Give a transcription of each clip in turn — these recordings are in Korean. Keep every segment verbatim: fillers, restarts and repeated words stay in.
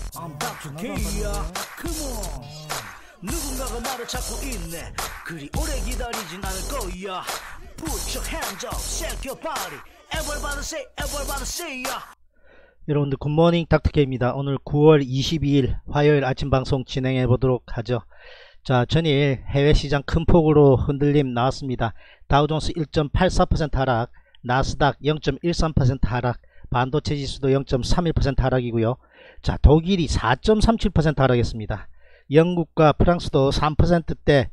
I'm 닥터 K야. Come on. 누군가가 나를 찾고 있네. 그리 오래 기다리진 않을 거야. Put your hands up, shake your body. Everybody say, everybody say ya. 여러분들 굿모닝 닥터 K입니다. 오늘 구월 이십이일 화요일 아침 방송 진행해 보도록 하죠. 자, 전일 해외 시장 큰 폭으로 흔들림 나왔습니다. 다우존스 일 점 팔사 퍼센트 하락, 나스닥 영 점 일삼 퍼센트 하락, 반도체 지수도 영 점 삼일 퍼센트 하락이고요. 자, 독일이 사 점 삼칠 퍼센트 하락했습니다. 영국과 프랑스도 삼 퍼센트대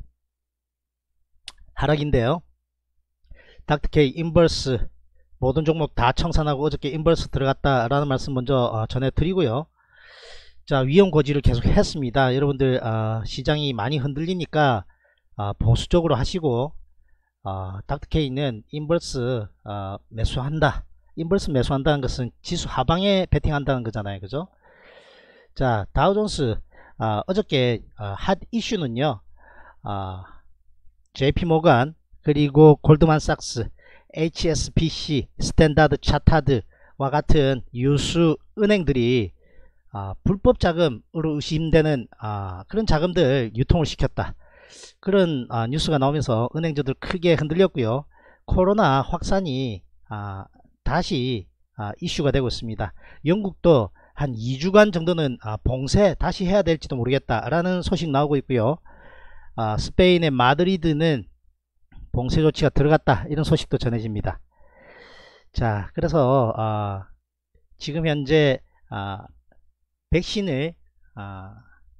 하락인데요. 닥터 K 인버스 모든 종목 다 청산하고 어저께 인버스 들어갔다라는 말씀 먼저 어, 전해드리고요. 자, 위험 고지를 계속 했습니다. 여러분들 어, 시장이 많이 흔들리니까 어, 보수적으로 하시고 어, 닥터 K는 인버스 어, 매수한다. 인버스 매수한다는 것은 지수 하방에 베팅한다는 거잖아요. 그죠? 자, 다우존스 어, 어저께 어, 핫 이슈는요. 어, 제이피모건 그리고 골드만삭스, 에이치에스비씨, 스탠다드 차타드와 같은 유수 은행들이 아, 불법 자금으로 의심되는 아, 그런 자금들 유통을 시켰다. 그런 아, 뉴스가 나오면서 은행주들 크게 흔들렸고요. 코로나 확산이 아, 다시 아, 이슈가 되고 있습니다. 영국도 한 이 주간 정도는 아, 봉쇄 다시 해야 될지도 모르겠다 라는 소식 나오고 있고요. 아, 스페인의 마드리드는 봉쇄 조치가 들어갔다 이런 소식도 전해집니다. 자, 그래서 어, 지금 현재 어, 백신을 어,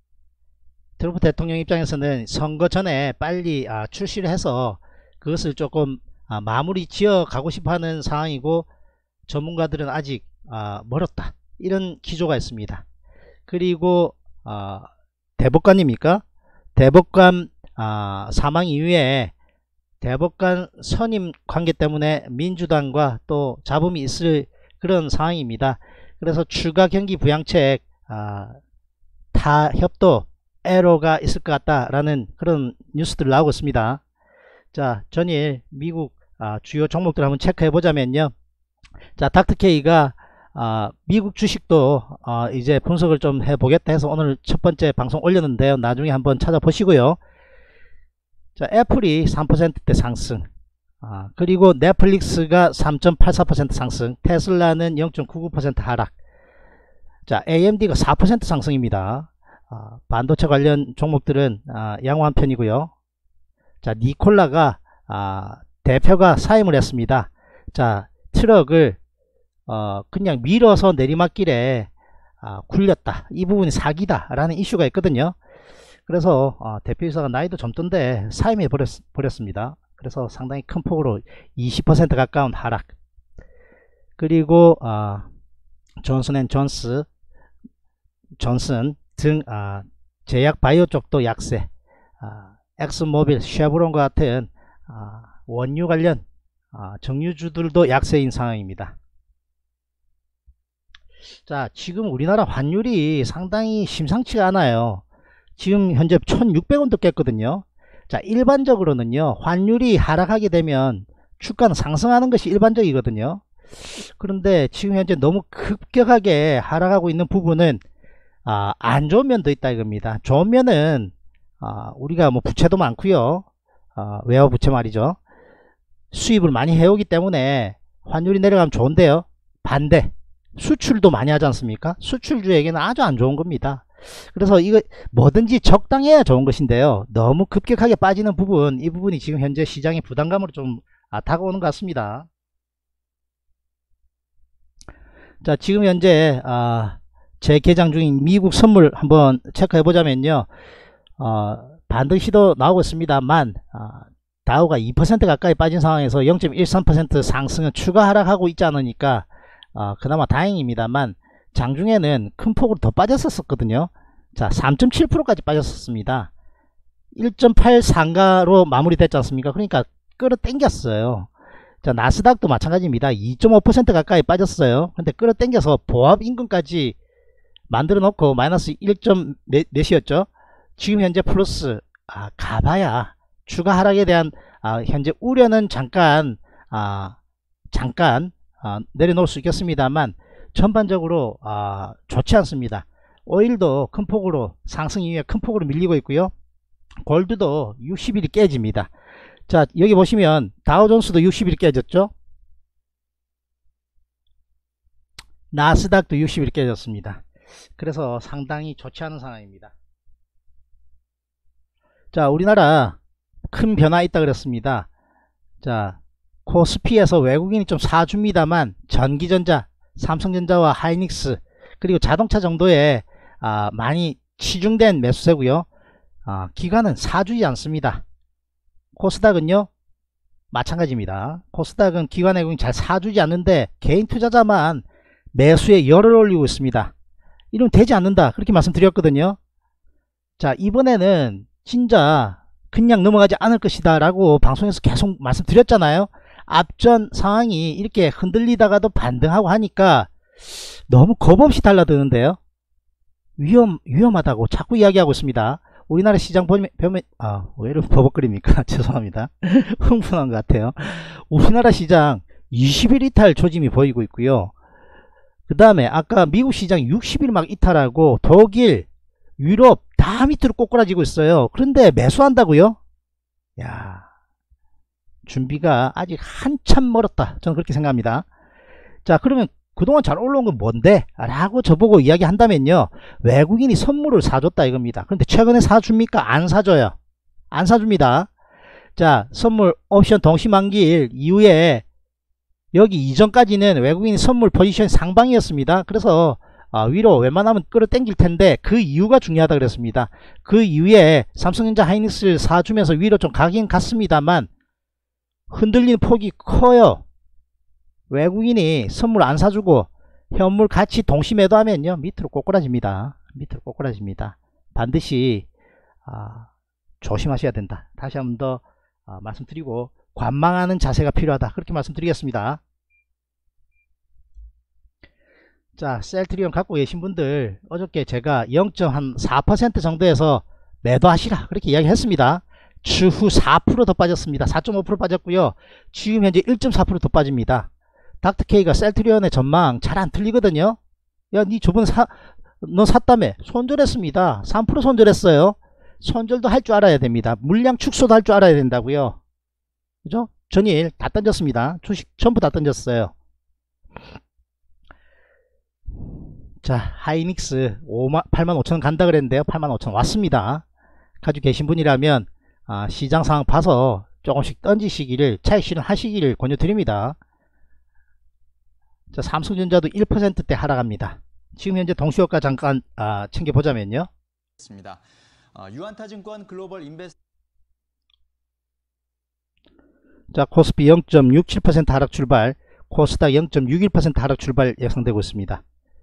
트럼프 대통령 입장에서는 선거 전에 빨리 어, 출시를 해서 그것을 조금 어, 마무리 지어 가고 싶어 하는 상황이고, 전문가들은 아직 어, 멀었다 이런 기조가 있습니다. 그리고 어, 대법관입니까? 대법관 어, 사망 이후에 대법관 선임 관계 때문에 민주당과 또 잡음이 있을 그런 상황입니다. 그래서 추가 경기 부양책 아, 타협도 에러가 있을 것 같다라는 그런 뉴스들 나오고 있습니다. 자, 전일 미국 아, 주요 종목들 한번 체크해 보자면요. 자, 닥터 K가 아, 미국 주식도 아, 이제 분석을 좀 해보겠다 해서 오늘 첫 번째 방송 올렸는데요. 나중에 한번 찾아보시고요. 자, 애플이 삼 퍼센트대 상승, 아, 그리고 넷플릭스가 삼 점 팔사 퍼센트 상승, 테슬라는 영 점 구구 퍼센트 하락. 자, 에이엠디가 사 퍼센트 상승입니다. 아, 반도체 관련 종목들은 아, 양호한 편이고요. 자, 니콜라가 아, 대표가 사임을 했습니다. 자, 트럭을 어, 그냥 밀어서 내리막길에 아, 굴렸다, 이 부분이 사기다 라는 이슈가 있거든요. 그래서 어, 대표이사가 나이도 젊던데 사임해 버렸, 버렸습니다. 그래서 상당히 큰 폭으로 이십 퍼센트 가까운 하락. 그리고 어, 존슨앤존스, 존슨 등 어, 제약 바이오 쪽도 약세. 어, 엑스모빌, 쉐브론과 같은 어, 원유 관련 어, 정유주들도 약세인 상황입니다. 자, 지금 우리나라 환율이 상당히 심상치가 않아요. 지금 현재 천육백 원도 깼거든요. 자, 일반적으로는요, 환율이 하락하게 되면 주가는 상승하는 것이 일반적이거든요. 그런데 지금 현재 너무 급격하게 하락하고 있는 부분은 아, 안 좋은 면도 있다 이겁니다. 좋은 면은 아, 우리가 뭐 부채도 많고요. 아, 외화 부채 말이죠. 수입을 많이 해오기 때문에 환율이 내려가면 좋은데요. 반대, 수출도 많이 하지 않습니까? 수출주에게는 아주 안 좋은 겁니다. 그래서 이거 뭐든지 적당해야 좋은 것인데요. 너무 급격하게 빠지는 부분, 이 부분이 지금 현재 시장의 부담감으로 좀 아, 다가오는 것 같습니다. 자, 지금 현재 아, 제 계장 중인 미국 선물 한번 체크해 보자면요. 어, 반등 시도 나오고 있습니다만 아, 다우가 이 퍼센트 가까이 빠진 상황에서 영 점 일삼 퍼센트 상승은 추가 하락하고 있지 않으니까 어, 그나마 다행입니다만 장중에는 큰 폭으로 더 빠졌었거든요. 자, 삼 점 칠 퍼센트까지 빠졌었습니다. 일 점 팔삼가로 마무리됐지 않습니까? 그러니까 끌어당겼어요. 자, 나스닥도 마찬가지입니다. 이 점 오 퍼센트 가까이 빠졌어요. 근데 끌어당겨서 보합 임금까지 만들어 놓고 마이너스 일 점 몇이었죠? 지금 현재 플러스 아, 가봐야 추가 하락에 대한 아, 현재 우려는 잠깐 아, 잠깐 아, 내려놓을 수 있겠습니다만 전반적으로 아, 좋지 않습니다. 오일도 큰 폭으로 상승 이후에 큰 폭으로 밀리고 있고요. 골드도 육십 일이 깨집니다. 자, 여기 보시면 다우존스도 육십 일 깨졌죠. 나스닥도 육십 일 깨졌습니다. 그래서 상당히 좋지 않은 상황입니다. 자, 우리나라 큰 변화 있다 그랬습니다. 자, 코스피에서 외국인이 좀 사줍니다만 전기전자, 삼성전자와 하이닉스 그리고 자동차 정도에 아, 많이 치중된 매수세고요. 아, 기관은 사주지 않습니다. 코스닥은요 마찬가지입니다. 코스닥은 기관 외국인 잘 사주지 않는데 개인 투자자만 매수에 열을 올리고 있습니다. 이러면 되지 않는다 그렇게 말씀드렸거든요. 자, 이번에는 진짜 그냥 넘어가지 않을 것이다 라고 방송에서 계속 말씀드렸잖아요. 앞전 상황이 이렇게 흔들리다가도 반등하고 하니까 너무 겁없이 달라드는데요. 위험, 위험하다고 자꾸 이야기하고 있습니다. 우리나라 시장 보면, 보면 아, 왜 이렇게 버벅거립니까? 죄송합니다. 흥분한 것 같아요. 우리나라 시장 이십 일 이탈 조짐이 보이고 있고요. 그 다음에 아까 미국 시장 육십 일 막 이탈하고 독일, 유럽 다 밑으로 꼬꾸라지고 있어요. 그런데 매수한다고요? 야, 준비가 아직 한참 멀었다. 저는 그렇게 생각합니다. 자, 그러면 그동안 잘 올라온 건 뭔데? 라고 저보고 이야기한다면요, 외국인이 선물을 사줬다 이겁니다. 그런데 최근에 사줍니까? 안 사줘요. 안 사줍니다. 자, 선물 옵션 동시만기일 이후에 여기 이전까지는 외국인이 선물 포지션 상방이었습니다. 그래서 아, 위로 웬만하면 끌어당길 텐데 그 이유가 중요하다 그랬습니다. 그 이후에 삼성전자 하이닉스를 사주면서 위로 좀 가긴 갔습니다만 흔들리는 폭이 커요. 외국인이 선물 안 사주고 현물 같이 동시 매도하면요 밑으로 꼬꾸라집니다. 밑으로 꼬꾸라집니다. 반드시 아, 조심하셔야 된다. 다시 한번 더 아, 말씀드리고 관망하는 자세가 필요하다 그렇게 말씀드리겠습니다. 자, 셀트리온 갖고 계신 분들 어저께 제가 영 점 사 퍼센트 정도에서 매도하시라 그렇게 이야기했습니다. 추후 사 퍼센트 더 빠졌습니다. 사 점 오 퍼센트 빠졌고요. 지금 현재 일 점 사 퍼센트 더 빠집니다. 닥터케이가 셀트리온의 전망 잘 안 틀리거든요. 야, 니 저번에 사, 너 샀다며. 손절했습니다. 삼 퍼센트 손절했어요. 손절도 할 줄 알아야 됩니다. 물량 축소도 할 줄 알아야 된다고요. 그죠? 전일 다 던졌습니다. 주식 전부 다 던졌어요. 자, 하이닉스 팔만 오천 원 간다 그랬는데요. 팔만 오천 원 왔습니다. 가지고 계신 분이라면 아, 시장 상황 봐서 조금씩 던지시기를, 차익 실현하시기를 권유드립니다. 자, 삼성전자도 일 퍼센트대 하락합니다. 지금 현재 동시효과 잠깐 아, 챙겨보자면요. 어, 유한타증권 글로벌 인베스트 자, 코스피 영 점 육칠 퍼센트 하락 출발, 코스닥 영 점 육일 퍼센트 하락 출발 예상되고 있습니다.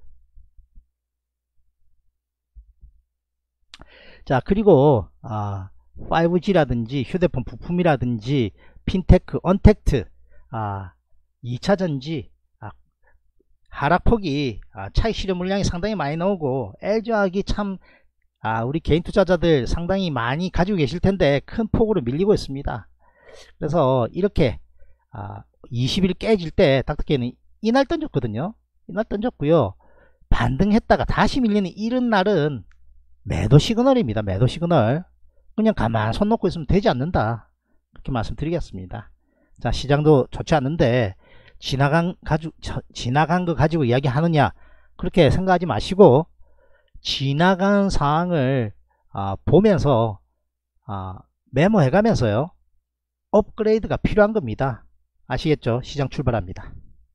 자, 그리고 아, 파이브지라든지 휴대폰 부품이라든지 핀테크, 언택트, 아, 이차전지 아, 하락폭이 아, 차익 실현 물량이 상당히 많이 나오고 엘지화학이 참 아, 우리 개인 투자자들 상당히 많이 가지고 계실 텐데 큰 폭으로 밀리고 있습니다. 그래서 이렇게 아, 이십 일 깨질 때 닥터케이는 이날 던졌거든요. 이날 던졌고요. 반등했다가 다시 밀리는 이런 날은 매도 시그널입니다. 매도 시그널. 그냥 가만 손 놓고 있으면 되지 않는다. 그렇게 말씀드리겠습니다. 자, 시장도 좋지 않은데 지나간 가지고 지나간 거 가지고 이야기하느냐 그렇게 생각하지 마시고 지나간 상황을 아, 보면서 아, 메모해 가면서요 업그레이드가 필요한 겁니다. 아시겠죠? 시장 출발합니다.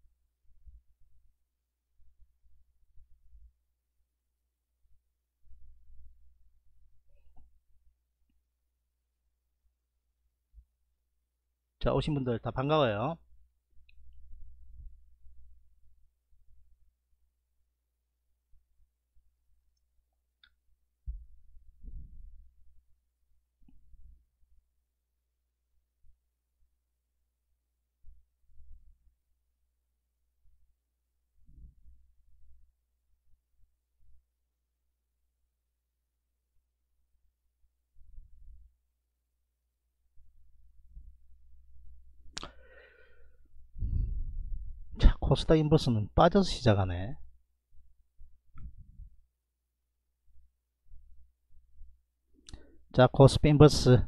자, 오신 분들 다 반가워요. 자, 코스닥 인버스는 빠져서 시작하네. 자, 코스피 인버스.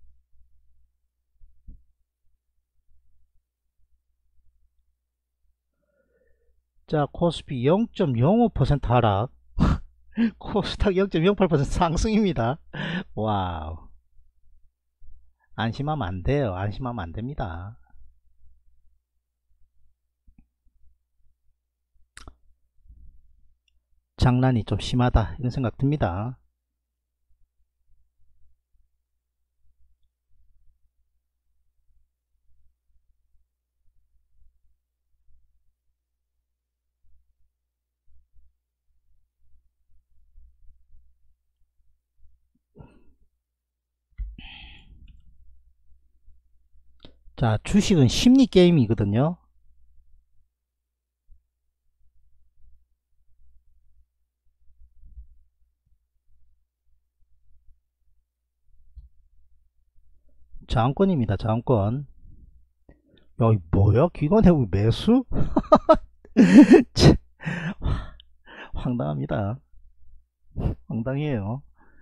자, 코스피 영 점 영오 퍼센트 하락. 코스닥 영 점 영팔 퍼센트 상승입니다. 와우. 안심하면 안 돼요. 안심하면 안 됩니다. 장난이 좀 심하다 이런 생각 듭니다. 자, 주식은 심리 게임이거든요. 저항권입니다. 저항권. 야, 이 뭐야? 기관회복 매수? 황당합니다. 황당해요.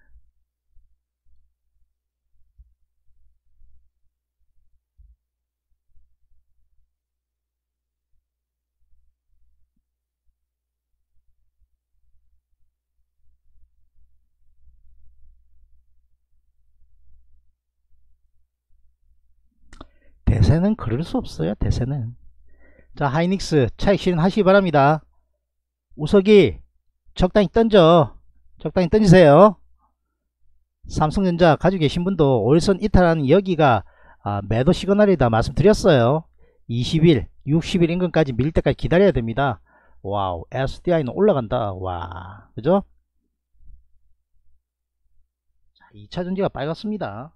대세는 그럴 수 없어요. 대세는. 자, 하이닉스 차익 실현하시기 바랍니다. 우석이 적당히 던져. 적당히 던지세요. 삼성전자 가지고 계신 분도 오일선 이탈하는 여기가 아, 매도 시그널이다 말씀드렸어요. 이십 일, 육십 일 인근까지 밀 때까지 기다려야 됩니다. 와우, 에스디아이는 올라간다. 와, 그죠? 자, 이 차 전지가 빨갛습니다.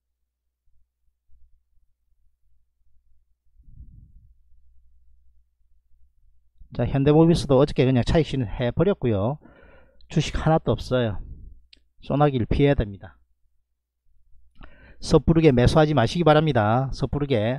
자, 현대모비스도 어저께 그냥 차익 실현해 버렸고요. 주식 하나도 없어요. 소나기를 피해야 됩니다. 섣부르게 매수하지 마시기 바랍니다. 섣부르게.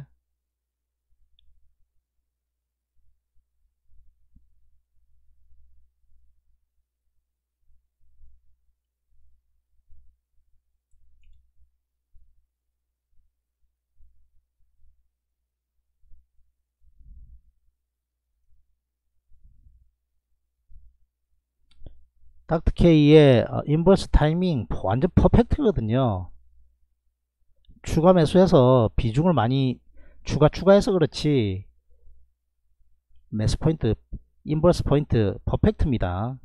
닥터케이의 인버스 타이밍 완전 퍼펙트거든요. 추가 매수해서 비중을 많이 추가 추가해서 그렇지 매수 포인트 인버스 포인트 퍼펙트입니다.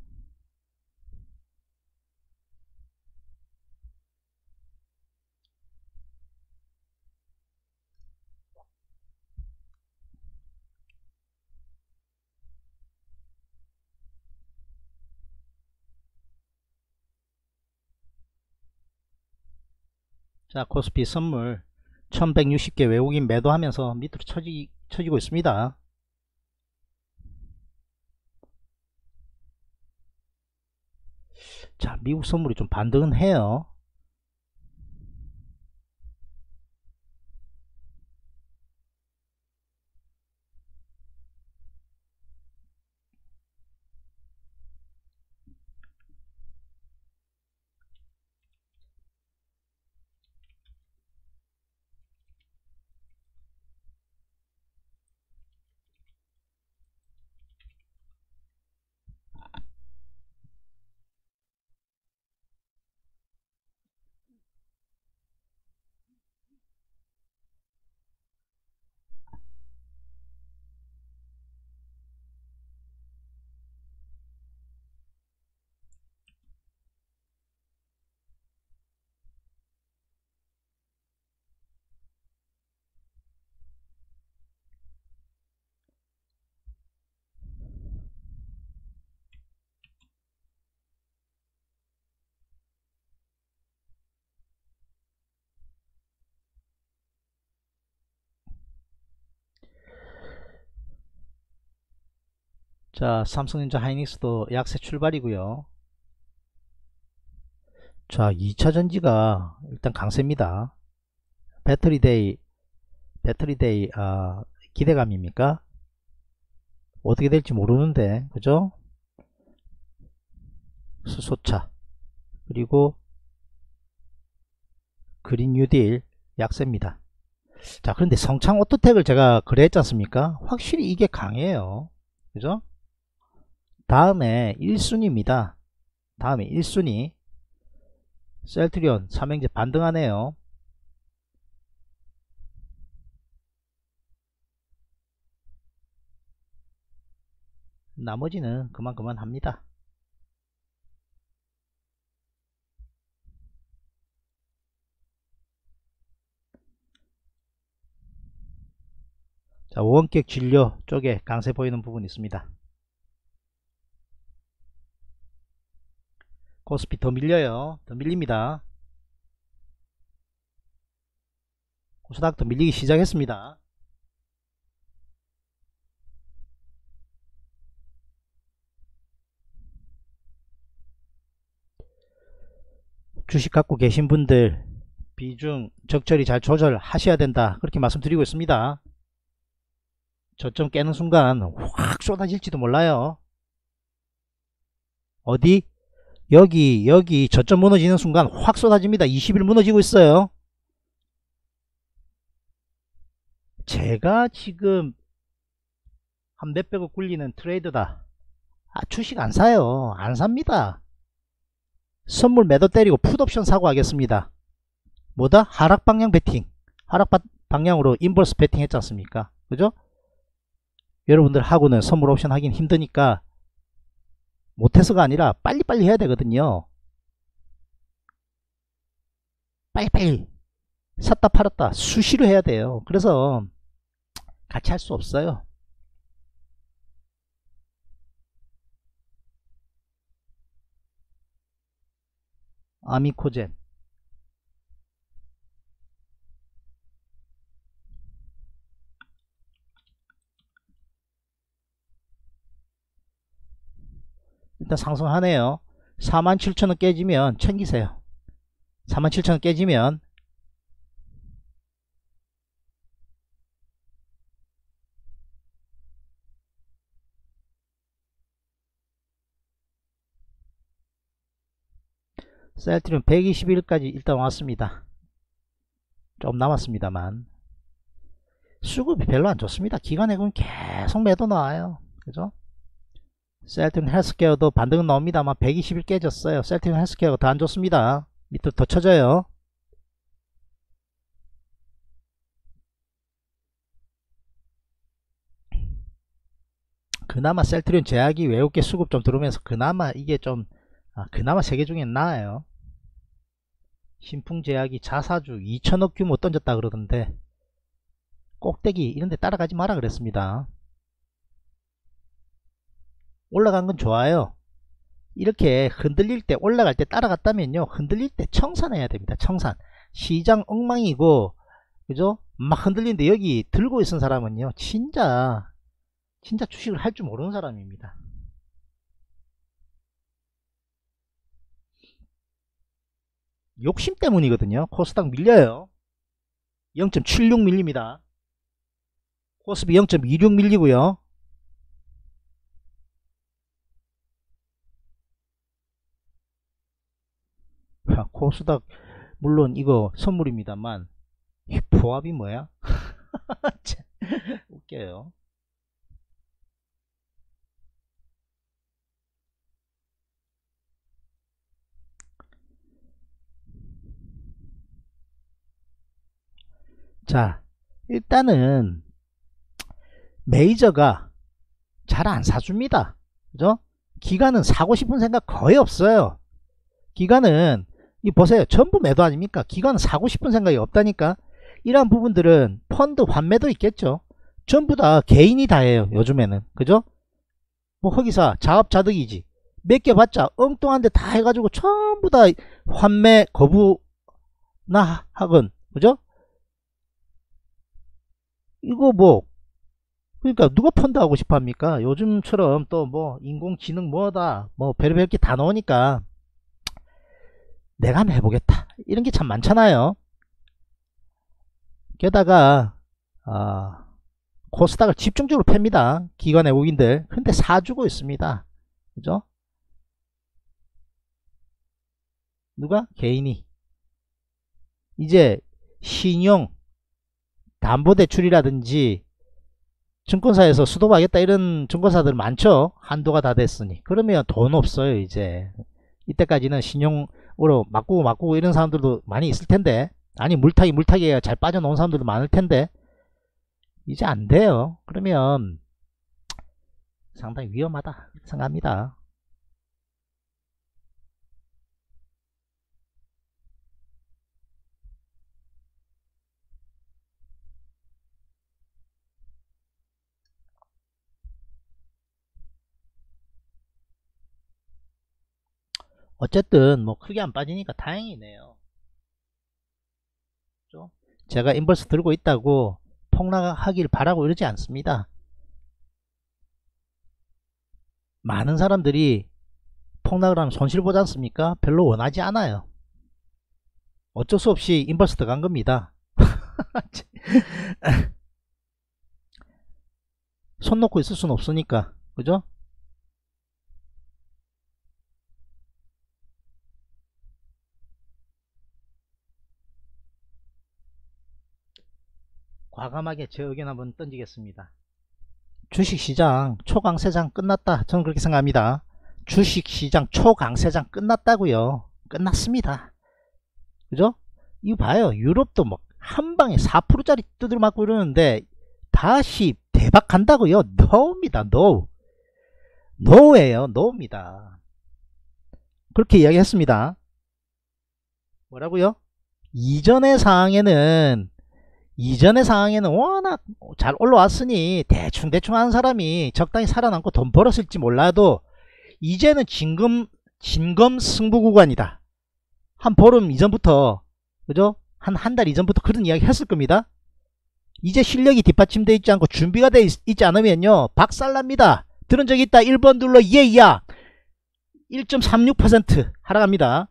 자, 코스피 선물 천백육십 개 외국인 매도하면서 밑으로 쳐지, 쳐지고 있습니다. 자, 미국 선물이 좀 반등은 해요. 자, 삼성전자 하이닉스도 약세 출발이고요. 자, 이 차 전지가 일단 강세입니다. 배터리데이 배터리데이 아, 기대감입니까? 어떻게 될지 모르는데 그죠? 수소차 그리고 그린 뉴딜 약세입니다. 자, 그런데 성창 오토텍을 제가 거래했지 않습니까? 확실히 이게 강해요. 그죠? 다음에 일 순위입니다. 다음에 일 순위 셀트리온 삼형제 반등하네요. 나머지는 그만 그만 합니다. 자, 원격 진료 쪽에 강세 보이는 부분이 있습니다. 코스피 더 밀려요. 더 밀립니다. 코스닥 더 밀리기 시작했습니다. 주식 갖고 계신 분들 비중 적절히 잘 조절하셔야 된다, 그렇게 말씀드리고 있습니다. 저점 깨는 순간 확 쏟아질지도 몰라요. 어디? 여기 여기 저점 무너지는 순간 확 쏟아집니다. 이십 일 무너지고 있어요. 제가 지금 한 몇백억 굴리는 트레이더다. 아, 주식 안 사요. 안 삽니다. 선물 매도 때리고 풋옵션 사고 하겠습니다. 뭐다? 하락 방향 베팅. 하락 방향으로 인버스 베팅 했지 않습니까? 그죠? 여러분들 하고는 선물 옵션 하긴 힘드니까 못해서가 아니라 빨리빨리 해야 되거든요. 빨리빨리 샀다 팔았다 수시로 해야 돼요. 그래서 같이 할 수 없어요. 아미코젠 일단 상승하네요. 사만 칠천 원 깨지면 챙기세요. 사만 칠천 원 깨지면 셀트리온 백이십 일까지 일단 왔습니다. 좀 남았습니다만 수급이 별로 안 좋습니다. 기관액은 계속 매도 나와요. 그죠? 셀트리온 헬스케어도 반등은 나옵니다만 백이십 일 깨졌어요. 셀트리온 헬스케어가 더 안 좋습니다. 밑으로 더 쳐져요. 그나마 셀트리온 제약이 외국계 수급 좀 들어오면서 그나마 이게 좀 아, 그나마 세계 중엔 나아요. 신풍제약이 자사주 이천억 규모 던졌다 그러던데 꼭대기 이런데 따라가지 마라 그랬습니다. 올라간 건 좋아요. 이렇게 흔들릴 때 올라갈 때 따라갔다면요, 흔들릴 때 청산해야 됩니다. 청산. 시장 엉망이고 그죠? 막 흔들리는데 여기 들고 있는 사람은요 진짜 진짜 주식을 할 줄 모르는 사람입니다. 욕심 때문이거든요. 코스닥 밀려요. 영 점 칠육 밀립니다. 코스피 영 점 이육 밀리고요. 아, 코스닥 물론 이거 선물입니다만 이 포합이 뭐야? 웃겨요. 자, 일단은 메이저가 잘 안 사줍니다. 그죠? 기관은 사고 싶은 생각 거의 없어요. 기관은 이 보세요, 전부 매도 아닙니까? 기관은 사고 싶은 생각이 없다니까. 이러한 부분들은 펀드 환매도 있겠죠. 전부 다 개인이 다 해요 요즘에는. 그죠? 뭐 거기서 자업자득이지. 몇 개 봤자 엉뚱한데 다 해가지고 전부 다 환매 거부나 하건. 그죠? 이거 뭐 그러니까 누가 펀드 하고 싶어 합니까? 요즘처럼 또 뭐 인공지능 뭐다 뭐 별의별 게 다 나오니까 내가 한번 해보겠다 이런 게 참 많잖아요. 게다가 아, 코스닥을 집중적으로 팹니다. 기관 외국인들. 근데 사주고 있습니다. 그죠? 누가? 개인이. 이제 신용 담보대출이라든지 증권사에서 수도하겠다 이런 증권사들 많죠. 한도가 다 됐으니. 그러면 돈 없어요. 이제 이때까지는 신용으로 바꾸고 바꾸고 이런 사람들도 많이 있을 텐데, 아니 물타기 물타기에 잘 빠져놓은 사람들도 많을 텐데 이제 안 돼요. 그러면 상당히 위험하다 생각합니다. 어쨌든 뭐 크게 안 빠지니까 다행이네요. 제가 인버스 들고 있다고 폭락하길 바라고 이러지 않습니다. 많은 사람들이 폭락을 하면 손실 보지 않습니까? 별로 원하지 않아요. 어쩔 수 없이 인버스 들어간 겁니다. 손 놓고 있을 수는 없으니까, 그죠? 과감하게 제 의견 한번 던지겠습니다. 주식시장 초강세장 끝났다. 저는 그렇게 생각합니다. 주식시장 초강세장 끝났다고요. 끝났습니다. 그죠? 이거 봐요. 유럽도 뭐 한방에 사 퍼센트짜리 두드려 맞고 이러는데 다시 대박 간다고요. 노입니다. 노. 노예요. 노입니다. 그렇게 이야기했습니다. 뭐라고요? 이전의 상황에는 이전의 상황에는 워낙 잘 올라왔으니 대충대충 하는 사람이 적당히 살아남고 돈 벌었을지 몰라도 이제는 진검 진검 승부 구간이다. 한 보름 이전부터, 그죠? 한 한 달 이전부터 그런 이야기 했을 겁니다. 이제 실력이 뒷받침되어 있지 않고 준비가 되어 있, 있지 않으면요 박살납니다. 들은 적 있다. 일 번 눌러 예야. 일 점 삼육 퍼센트 하락합니다.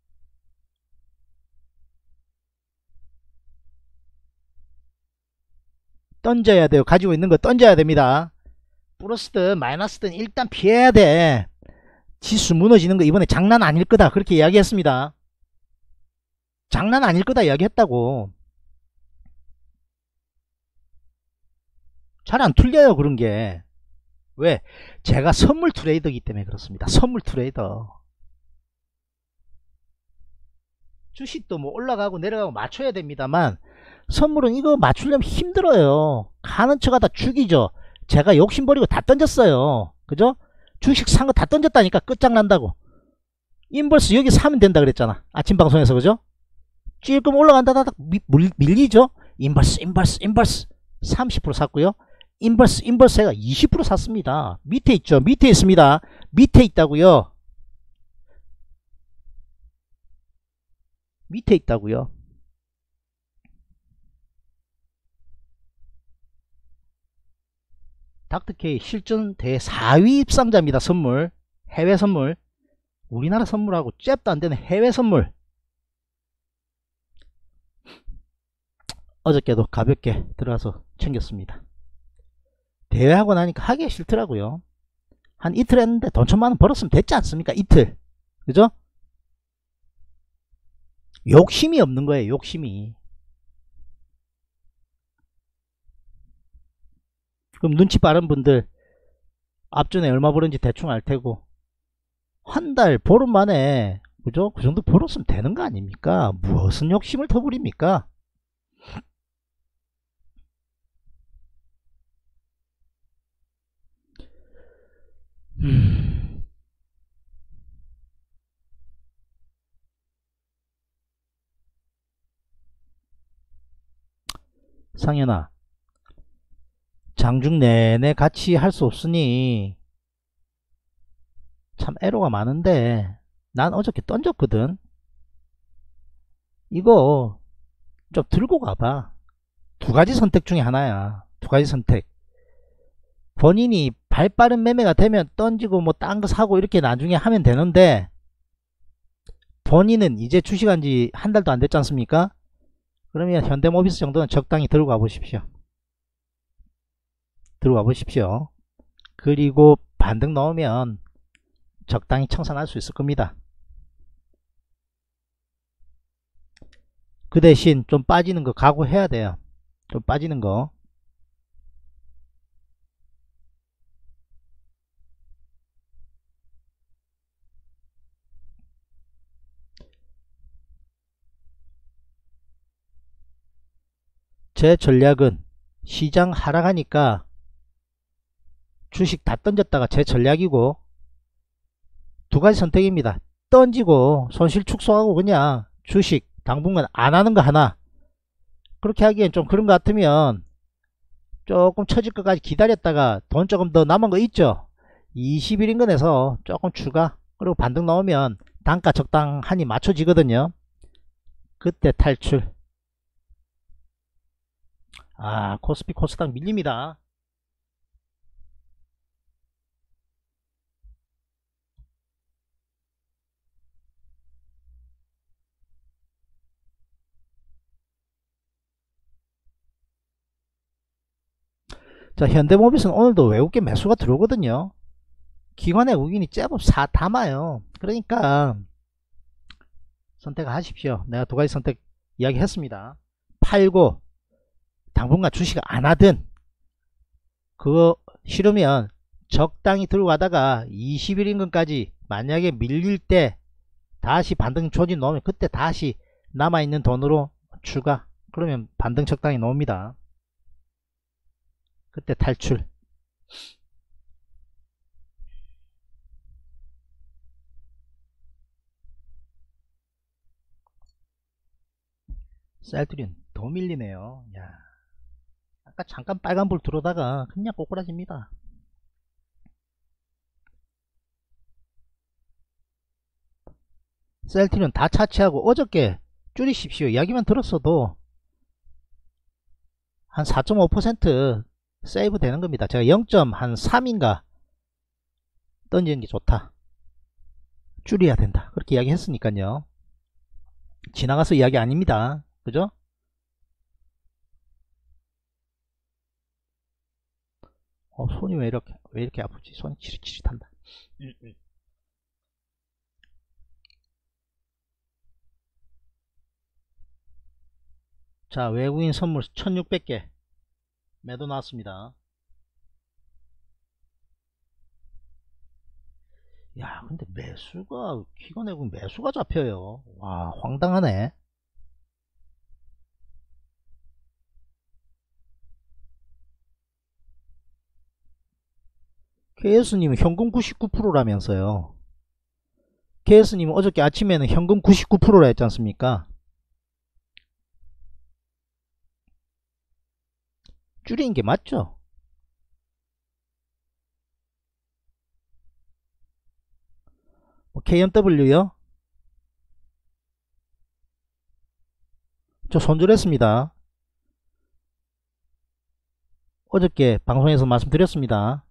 던져야 돼요. 가지고 있는 거 던져야 됩니다. 플러스든 마이너스든 일단 피해야 돼. 지수 무너지는 거 이번에 장난 아닐 거다. 그렇게 이야기했습니다. 장난 아닐 거다 이야기했다고. 잘 안 틀려요. 그런 게. 왜? 제가 선물 트레이더이기 때문에 그렇습니다. 선물 트레이더. 주식도 뭐 올라가고 내려가고 맞춰야 됩니다만 선물은 이거 맞추려면 힘들어요. 가는 척 하다 죽이죠. 제가 욕심버리고 다 던졌어요. 그죠? 주식 산 거 다 던졌다니까. 끝장난다고. 인버스 여기 사면 된다 그랬잖아. 아침 방송에서. 그죠? 찔끔 올라간다 다닥 밀리죠. 인버스 인버스 인버스 삼십 퍼센트 샀고요. 인버스 인버스가 이십 퍼센트 샀습니다. 밑에 있죠. 밑에 있습니다. 밑에 있다고요. 밑에 있다고요. 닥터케이 실전 대사 위 입상자입니다. 선물. 해외 선물. 우리나라 선물하고 잽도 안 되는 해외 선물. 어저께도 가볍게 들어가서 챙겼습니다. 대회하고 나니까 하기 싫더라고요. 한 이틀 했는데 돈 천만원 벌었으면 됐지 않습니까? 이틀. 그죠? 욕심이 없는 거예요. 욕심이. 그럼 눈치 빠른 분들 앞전에 얼마 벌었는지 대충 알 테고 한 달 보름 만에 그죠? 그 정도 벌었으면 되는 거 아닙니까? 무슨 욕심을 더 부립니까? 음. 상현아, 장중 내내 같이 할 수 없으니 참 애로가 많은데 난 어저께 던졌거든. 이거 좀 들고 가봐. 두 가지 선택 중에 하나야. 두 가지 선택. 본인이 발빠른 매매가 되면 던지고 뭐 딴 거 사고 이렇게 나중에 하면 되는데 본인은 이제 주식한 지 한 달도 안 됐지 않습니까? 그러면 현대모비스 정도는 적당히 들고 가 보십시오. 들고 가 보십시오. 그리고 반등 넣으면 적당히 청산할 수 있을 겁니다. 그 대신 좀 빠지는 거 각오해야 돼요. 좀 빠지는 거. 제 전략은 시장 하락하니까 주식 다 던졌다가 제 전략이고, 두 가지 선택입니다. 던지고 손실 축소하고 그냥 주식 당분간 안 하는 거 하나. 그렇게 하기엔 좀 그런 것 같으면 조금 처질 것까지 기다렸다가 돈 조금 더 남은 거 있죠. 이십 일 인근에서 조금 추가, 그리고 반등 나오면 단가 적당하니 맞춰지거든요. 그때 탈출. 아, 코스피 코스닥 밀립니다. 자, 현대모비스는 오늘도 외국계 매수가 들어오거든요. 기관의 우긴이 제법 사 담아요. 그러니까 선택하십시오. 내가 두 가지 선택 이야기했습니다. 팔고 당분간 주식 안 하든, 그거 싫으면 적당히 들고 가다가 이십 일 인근까지 만약에 밀릴 때 다시 반등 조짐 넣으면 그때 다시 남아있는 돈으로 추가. 그러면 반등 적당히 나옵니다. 그때 탈출. 셀트리온 더 밀리네요. 야, 아까 잠깐 빨간불 들어오다가 그냥 꼬꾸라집니다. 셀트리온 다 차치하고 어저께 줄이십시오 이야기만 들었어도 한 사 점 오 퍼센트 세이브 되는 겁니다. 제가 영 점 삼인가 던지는 게 좋다, 줄여야 된다, 그렇게 이야기 했으니까요. 지나가서 이야기 아닙니다. 그죠? 어, 손이 왜 이렇게 왜 이렇게 아프지? 손이 치릿치릿한다. 음, 음. 자, 외국인 선물 천육백 개 매도 나왔습니다. 야, 근데 매수가, 기관 외국인 매수가 잡혀요. 와, 황당하네. 케이에스님은 현금 구십구 퍼센트라면서요. 케이에스님은 어저께 아침에는 현금 구십구 퍼센트라 했지 않습니까? 줄인 게 맞죠? 케이엠더블유요? 저 손절했습니다. 어저께 방송에서 말씀드렸습니다.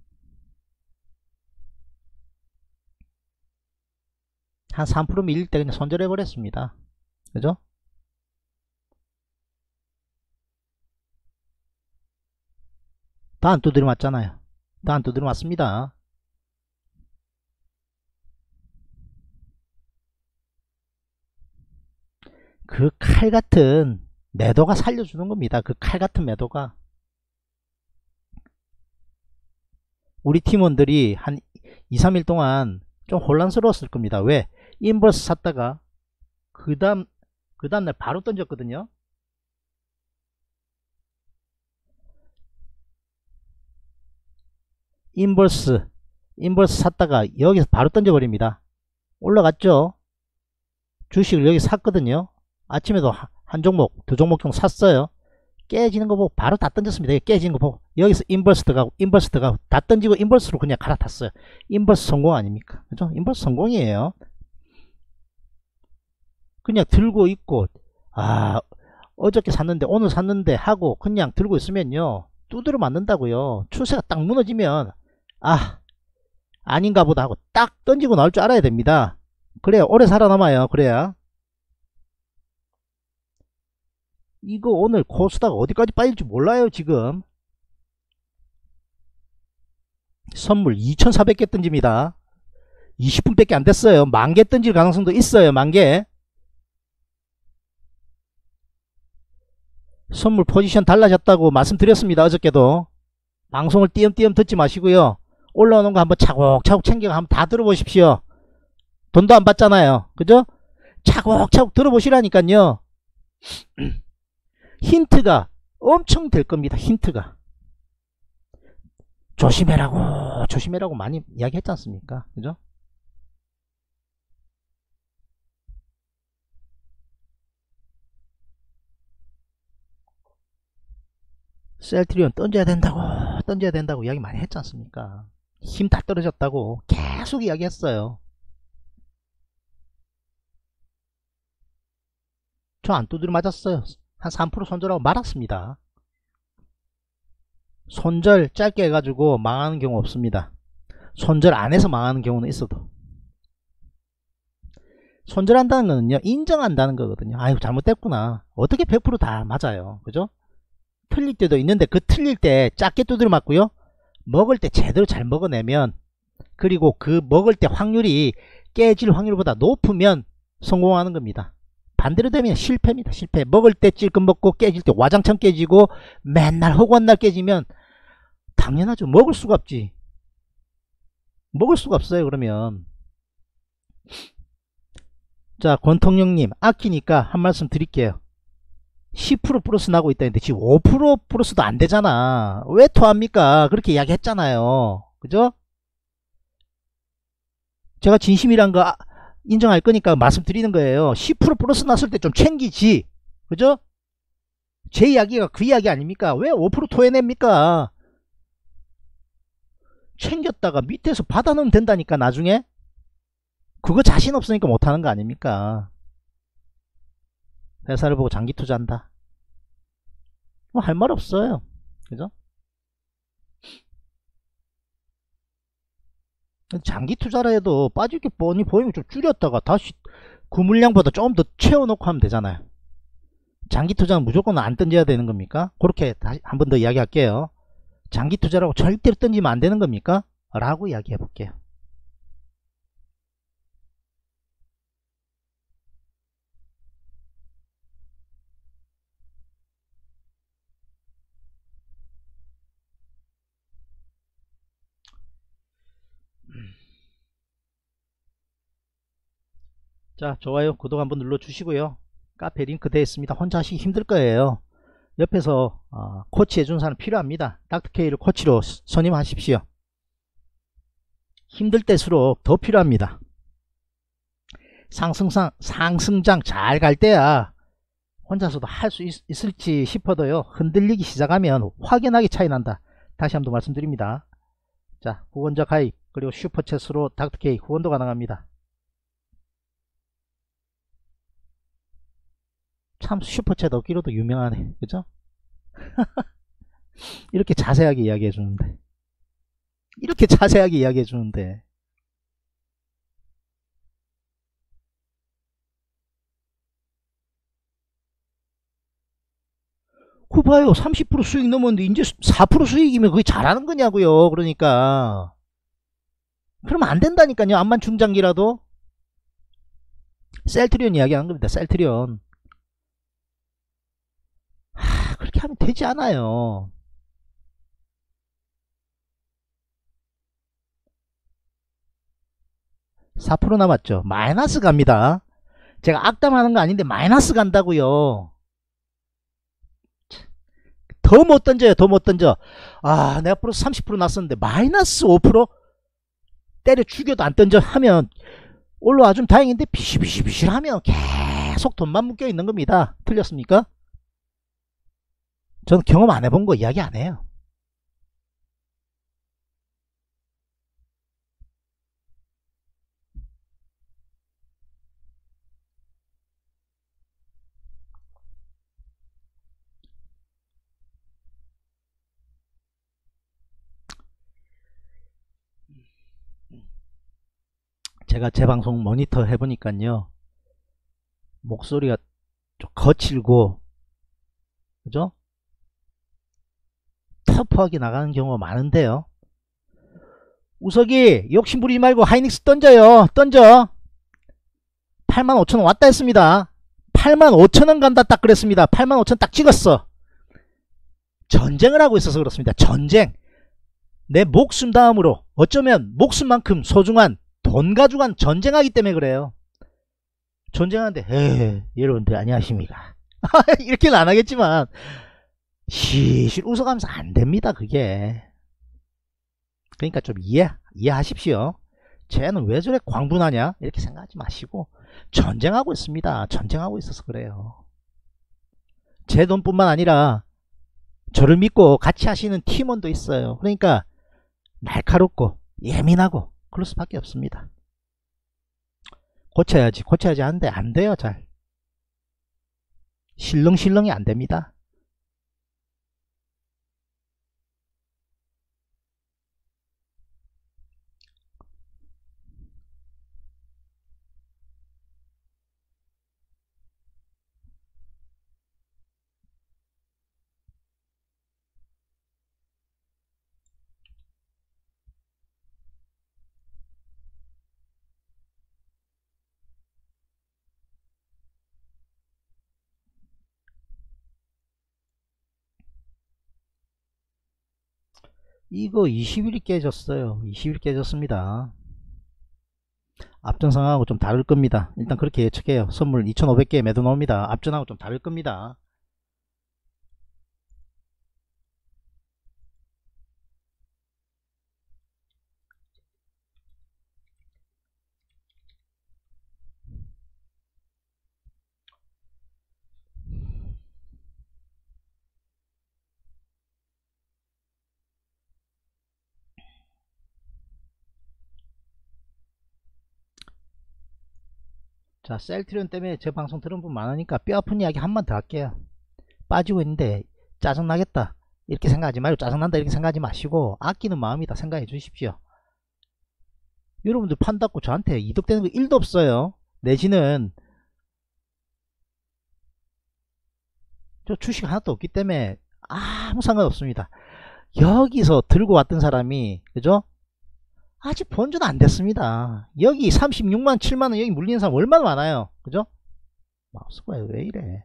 한 삼 퍼센트 밀릴 때 그냥 손절해 버렸습니다. 그죠? 다 안 두드려 맞잖아요. 다 안 두드려 맞습니다. 그 칼같은 매도가 살려주는 겁니다. 그 칼같은 매도가. 우리 팀원들이 한 이, 삼 일 동안 좀 혼란스러웠을 겁니다. 왜? 인버스 샀다가 그 다음 그 다음날 바로 던졌거든요. 인버스 인버스 샀다가 여기서 바로 던져버립니다. 올라갔죠. 주식을 여기 샀거든요. 아침에도 한 종목 두 종목 정도 샀어요. 깨지는 거 보고 바로 다 던졌습니다. 깨지는 거 보고 여기서 인버스 들어가고 인버스 들어가고 다 던지고 인버스로 그냥 갈아탔어요. 인버스 성공 아닙니까? 그죠? 인버스 성공이에요. 그냥 들고 있고, 아, 어저께 샀는데 오늘 샀는데 하고 그냥 들고 있으면요, 두드려 맞는다고요. 추세가 딱 무너지면 아, 아닌가 보다 하고 딱 던지고 나올 줄 알아야 됩니다. 그래야 오래 살아남아요. 그래야. 이거 오늘 코스닥 어디까지 빠질지 몰라요. 지금 선물 이천사백 개 던집니다. 이십 분밖에 안 됐어요. 만 개 던질 가능성도 있어요. 만 개. 선물 포지션 달라졌다고 말씀드렸습니다. 어저께도. 방송을 띄엄띄엄 듣지 마시고요. 올라오는 거 한번 차곡차곡 챙겨 한번 다 들어보십시오. 돈도 안 받잖아요. 그죠? 차곡차곡 들어보시라니까요. 힌트가 엄청 될 겁니다. 힌트가. 조심해라고 조심해라고 많이 이야기했지 않습니까? 그죠? 셀트리온 던져야 된다고 던져야 된다고 이야기 많이 했지 않습니까? 힘 다 떨어졌다고 계속 이야기했어요. 저 안 두드려 맞았어요. 한 삼 퍼센트 손절하고 말았습니다. 손절 짧게 해가지고 망하는 경우 없습니다. 손절 안 해서 망하는 경우는 있어도. 손절한다는 거는요, 인정한다는 거거든요. 아유, 잘못됐구나. 어떻게 백 퍼센트 다 맞아요. 그죠? 틀릴 때도 있는데 그 틀릴 때 작게 두드려 맞고요. 먹을 때 제대로 잘 먹어내면, 그리고 그 먹을 때 확률이 깨질 확률보다 높으면 성공하는 겁니다. 반대로 되면 실패입니다. 실패. 먹을 때 찔끔 먹고 깨질 때 와장창 깨지고 맨날 허구한 날 깨지면 당연하죠. 먹을 수가 없지. 먹을 수가 없어요. 그러면. 자, 권통령님 아끼니까 한 말씀 드릴게요. 십 퍼센트 플러스 나고 있다는데 지금 오 퍼센트 플러스도 안 되잖아. 왜 토합니까? 그렇게 이야기 했잖아요. 그죠? 제가 진심이란 거 인정할 거니까 말씀드리는 거예요. 십 퍼센트 플러스 났을 때 좀 챙기지. 그죠? 제 이야기가 그 이야기 아닙니까? 왜 오 퍼센트 토해냅니까? 챙겼다가 밑에서 받아넣으면 된다니까 나중에. 그거 자신 없으니까 못하는 거 아닙니까? 회사를 보고 장기 투자한다. 뭐 할 말 없어요. 그죠? 장기 투자라 해도 빠질 게 뻔히 보이면 좀 줄였다가 다시 그 물량보다 조금 더 채워놓고 하면 되잖아요. 장기 투자는 무조건 안 던져야 되는 겁니까? 그렇게 다시 한 번 더 이야기할게요. 장기 투자라고 절대로 던지면 안 되는 겁니까? 라고 이야기해 볼게요. 자, 좋아요, 구독 한번 눌러 주시고요. 카페 링크 되어 있습니다. 혼자 하시기 힘들 거예요. 옆에서 어, 코치 해준 사람 필요합니다. 닥터케이를 코치로 선임하십시오. 힘들 때일수록 더 필요합니다. 상승상, 상승장 잘 갈 때야 혼자서도 할 수 있을지 싶어도요, 흔들리기 시작하면 확연하게 차이 난다. 다시 한번 말씀드립니다. 자, 후원자 가입 그리고 슈퍼챗으로 닥터케이 후원도 가능합니다. 참 슈퍼챗 얻기로도 유명하네. 그죠? 이렇게 자세하게 이야기해 주는데 이렇게 자세하게 이야기해 주는데 그거 봐요. 삼십 퍼센트 수익 넘었는데 이제 사 퍼센트 수익이면 그게 잘하는 거냐고요. 그러니까 그러면 안 된다니까요. 암만 중장기라도. 셀트리온 이야기하는 겁니다. 셀트리온. 하, 그렇게 하면 되지 않아요. 사 퍼센트 남았죠. 마이너스 갑니다. 제가 악담하는 거 아닌데 마이너스 간다고요. 더 못 던져요. 더 못 던져. 아, 내가 플러스 삼십 퍼센트 났었는데 마이너스 오 퍼센트 때려 죽여도 안 던져 하면 올라와 좀 다행인데 비실비실비실 하면 계속 돈만 묶여 있는 겁니다. 틀렸습니까? 저는 경험 안 해본 거 이야기 안 해요. 제가 제 방송 모니터 해보니까요, 목소리가 좀 거칠고, 그죠? 터프하게 나가는 경우가 많은데요. 우석이 욕심 부리지 말고 하이닉스 던져요. 던져. 팔만 오천 원 왔다 했습니다. 팔만 오천 원 간다 딱 그랬습니다. 팔만 오천 원 딱 찍었어. 전쟁을 하고 있어서 그렇습니다. 전쟁. 내 목숨 다음으로 어쩌면 목숨만큼 소중한 돈 가져간 전쟁하기 때문에 그래요. 전쟁하는데 에이, 여러분들 안녕하십니까. 이렇게는 안 하겠지만 실실 웃어가면서 안 됩니다. 그게. 그러니까 좀 이해, 이해하십시오. 쟤는 왜 저래 광분하냐 이렇게 생각하지 마시고 전쟁하고 있습니다. 전쟁하고 있어서 그래요. 제 돈뿐만 아니라 저를 믿고 같이 하시는 팀원도 있어요. 그러니까 날카롭고 예민하고 그럴 수밖에 없습니다. 고쳐야지 고쳐야지 하는데 안 돼요. 잘 실렁실렁이 안 됩니다. 이거 이십 일이 깨졌어요. 이십 일 깨졌습니다. 앞전상하고 좀 다를 겁니다. 일단 그렇게 예측해요. 선물 이천오백 개 매도 나옵니다. 앞전하고 좀 다를 겁니다. 자, 셀트리온 때문에 제 방송 들은 분 많으니까 뼈아픈 이야기 한 번 더 할게요. 빠지고 있는데 짜증나겠다 이렇게 생각하지 말고 짜증난다 이렇게 생각하지 마시고 아끼는 마음이다 생각해 주십시오. 여러분들 판다고 저한테 이득되는 거 일도 없어요. 내지는 저 주식 하나도 없기 때문에 아무 상관없습니다. 여기서 들고 왔던 사람이 그죠? 아직 본전 안 됐습니다. 여기 삼십육만 칠만원 여기 물리는 사람 얼마나 많아요. 그죠? 마우스가 왜 이래.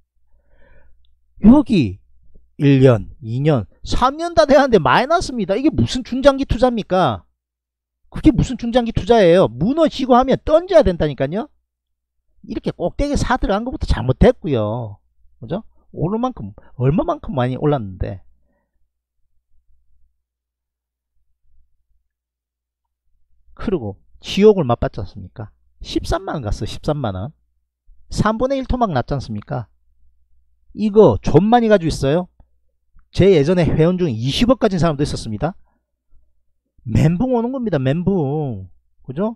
여기 일 년 이 년 삼 년 다 돼가는데 마이너스입니다. 이게 무슨 중장기 투자입니까? 그게 무슨 중장기 투자예요. 무너지고 하면 던져야 된다니까요. 이렇게 꼭대기에 사 들어간 것부터 잘못됐고요. 그죠? 오를 만큼 얼마만큼 많이 올랐는데 그리고 지옥을 맛봤지 않습니까? 십삼만원 갔어. 십삼만원 삼분의 일 토막 났지 않습니까? 이거 좀 많이 가지고 있어요. 제 예전에 회원 중에 이십억 가진 사람도 있었습니다. 멘붕 오는 겁니다. 멘붕. 그죠?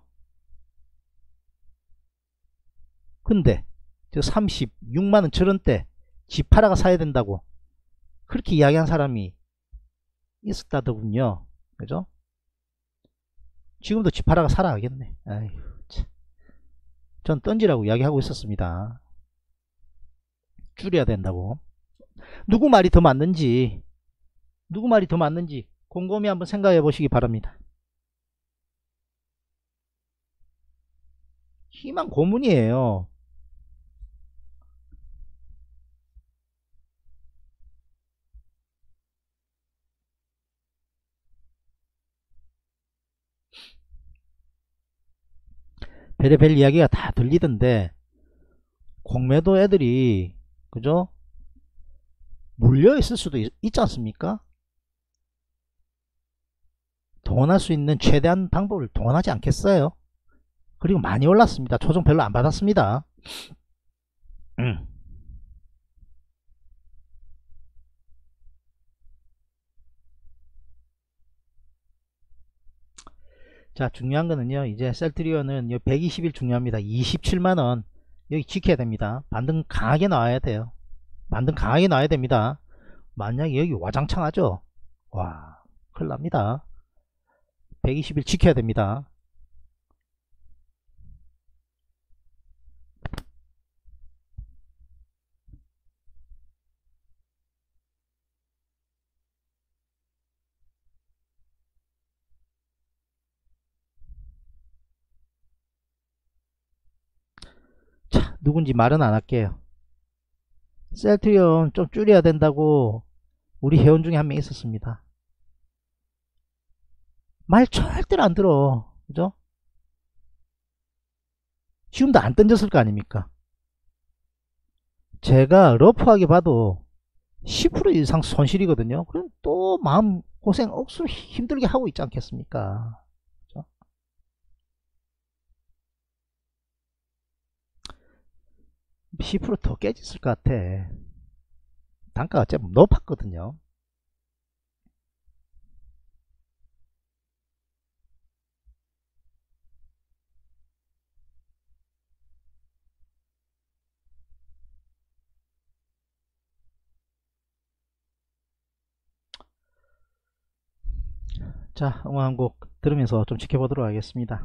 근데 저 삼십육만원 저런 때 집 팔아가 사야 된다고 그렇게 이야기한 사람이 있었다더군요. 그죠? 지금도 집 팔아가 살아가겠네. 아이고, 참. 전 던지라고 이야기하고 있었습니다. 줄여야 된다고. 누구 말이 더 맞는지 누구 말이 더 맞는지 곰곰이 한번 생각해 보시기 바랍니다. 희망 고문이에요. 별의별 이야기가 다 들리던데 공매도 애들이 그죠? 물려 있을 수도 있, 있지 않습니까? 동원할 수 있는 최대한 방법을 동원하지 않겠어요? 그리고 많이 올랐습니다. 조정 별로 안 받았습니다. 음. 자, 중요한 거는요, 이제 셀트리온은 백이십 일 중요합니다. 이십칠만원 여기 지켜야 됩니다. 반등 강하게 나와야 돼요. 반등 강하게 나와야 됩니다. 만약에 여기 와장창 하죠? 와, 큰일 납니다. 백이십 일 지켜야 됩니다. 자, 누군지 말은 안 할게요. 셀트리온 좀 줄여야 된다고 우리 회원 중에 한 명 있었습니다. 말 절대로 안 들어. 그죠? 지금도 안 던졌을 거 아닙니까? 제가 러프하게 봐도 십 퍼센트 이상 손실이거든요. 그럼 또 마음 고생 억수로 힘들게 하고 있지 않겠습니까? 그죠? 십 퍼센트 더 깨졌을 것 같아. 단가가 좀 높았거든요. 자, 음악 한 곡 들으면서 좀 지켜보도록 하겠습니다.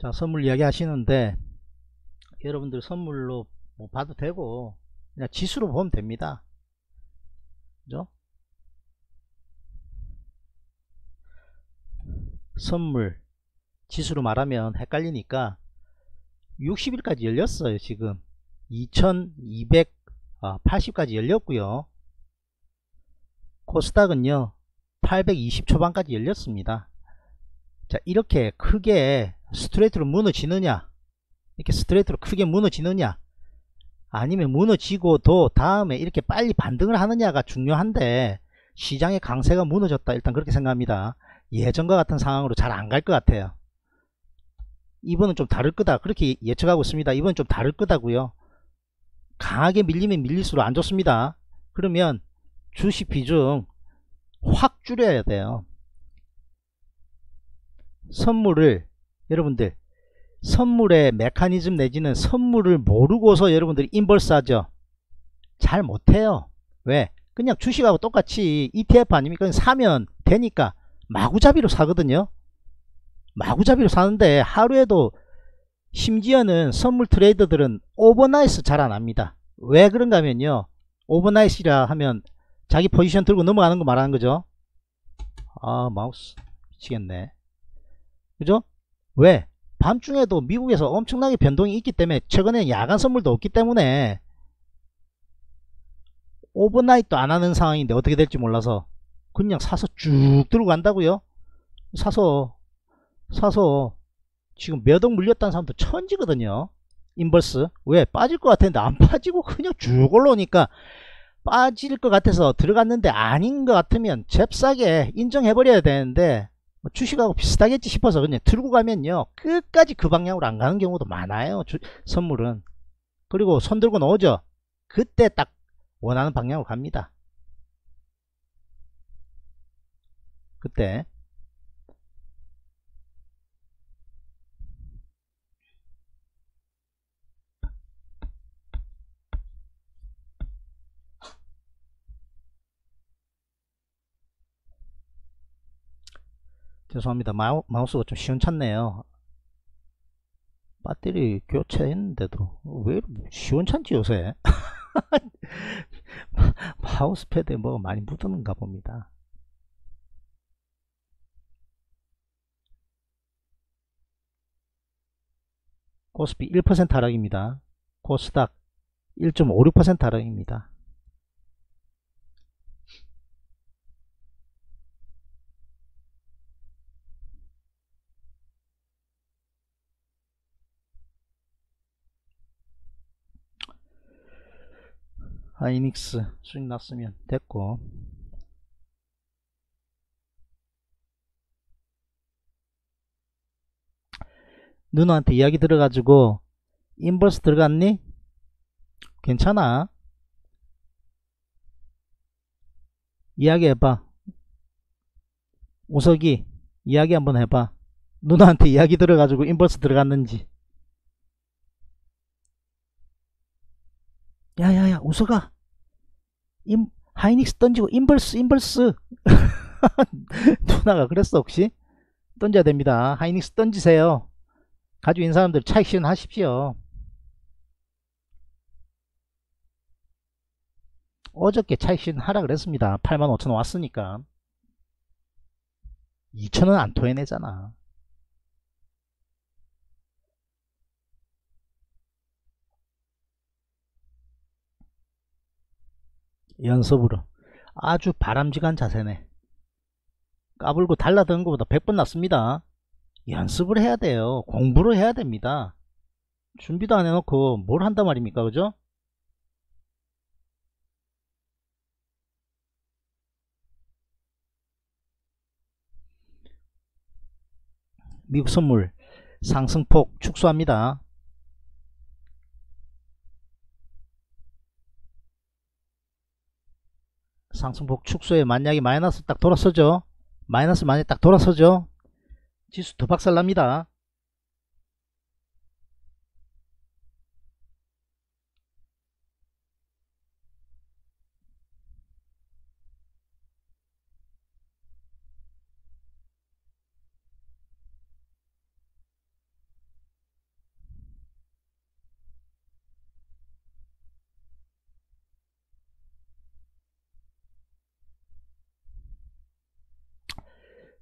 자, 선물 이야기 하시는데 여러분들 선물로 뭐 봐도 되고 그냥 지수로 보면 됩니다. 그죠? 선물 지수로 말하면 헷갈리니까 육십 일까지 열렸어요. 지금 이천이백팔십까지 열렸고요. 코스닥은요 팔백이십 초반까지 열렸습니다. 자, 이렇게 크게 스트레이트로 무너지느냐, 이렇게 스트레이트로 크게 무너지느냐, 아니면 무너지고도 다음에 이렇게 빨리 반등을 하느냐가 중요한데, 시장의 강세가 무너졌다, 일단 그렇게 생각합니다. 예전과 같은 상황으로 잘 안 갈 것 같아요. 이번은 좀 다를 거다, 그렇게 예측하고 있습니다. 이번은 좀 다를 거다고요. 강하게 밀리면 밀릴수록 안 좋습니다. 그러면 주식 비중 확 줄여야 돼요. 선물을, 여러분들 선물의 메커니즘 내지는 선물을 모르고서 여러분들이 인버스 하죠. 잘 못해요. 왜? 그냥 주식하고 똑같이 이티에프 아닙니까? 사면 되니까 마구잡이로 사거든요. 마구잡이로 사는데 하루에도, 심지어는 선물 트레이더들은 오버나이트 잘 안합니다. 왜 그런가 하면요, 오버나이트라 하면 자기 포지션 들고 넘어가는 거 말하는 거죠. 아, 마우스 미치겠네. 그죠? 왜? 밤중에도 미국에서 엄청나게 변동이 있기 때문에, 최근에는 야간 선물도 없기 때문에 오버나이트도 안 하는 상황인데 어떻게 될지 몰라서 그냥 사서 쭉 들고 간다고요. 사서 사서 지금 몇 억 물렸다는 사람도 천지거든요. 인버스. 왜? 빠질 것 같았는데 안 빠지고 그냥 쭉 올라오니까, 빠질 것 같아서 들어갔는데 아닌 것 같으면 잽싸게 인정해버려야 되는데 주식하고 비슷하겠지 싶어서 그냥 들고 가면요 끝까지 그 방향으로 안 가는 경우도 많아요. 주, 선물은. 그리고 손 들고 놓으죠. 그때 딱 원하는 방향으로 갑니다. 그때. 죄송합니다. 마우, 마우스가 좀 시원찮네요. 배터리 교체했는데도 왜 시원찮지 요새? 마우스 패드에 뭐가 많이 묻었는가 봅니다. 코스피 일 퍼센트 하락입니다. 코스닥 일 점 오육 퍼센트 하락입니다. 하이닉스 수익 났으면 됐고, 누나한테 이야기 들어가지고 인버스 들어갔니? 괜찮아? 이야기 해봐. 우석이 이야기 한번 해봐. 누나한테 이야기 들어가지고 인버스 들어갔는지. 야야야 우석아, 임, 하이닉스 던지고 인버스 인버스. 누나가 그랬어 혹시? 던져야 됩니다. 하이닉스 던지세요. 가지고 있는 사람들 차익 실현하십시오. 어저께 차익 실현하라 그랬습니다. 팔만 오천 원 왔으니까. 이천 원 안 토해내잖아. 연습으로 아주 바람직한 자세네. 까불고 달라드는 것보다 백 번 낫습니다. 연습을 해야 돼요. 공부를 해야 됩니다. 준비도 안 해놓고 뭘 한단 말입니까? 그죠? 미국 선물 상승폭 축소합니다. 상승폭 축소에 만약에 마이너스 딱 돌아서죠. 마이너스 만약에 딱 돌아서죠. 지수 더 박살납니다.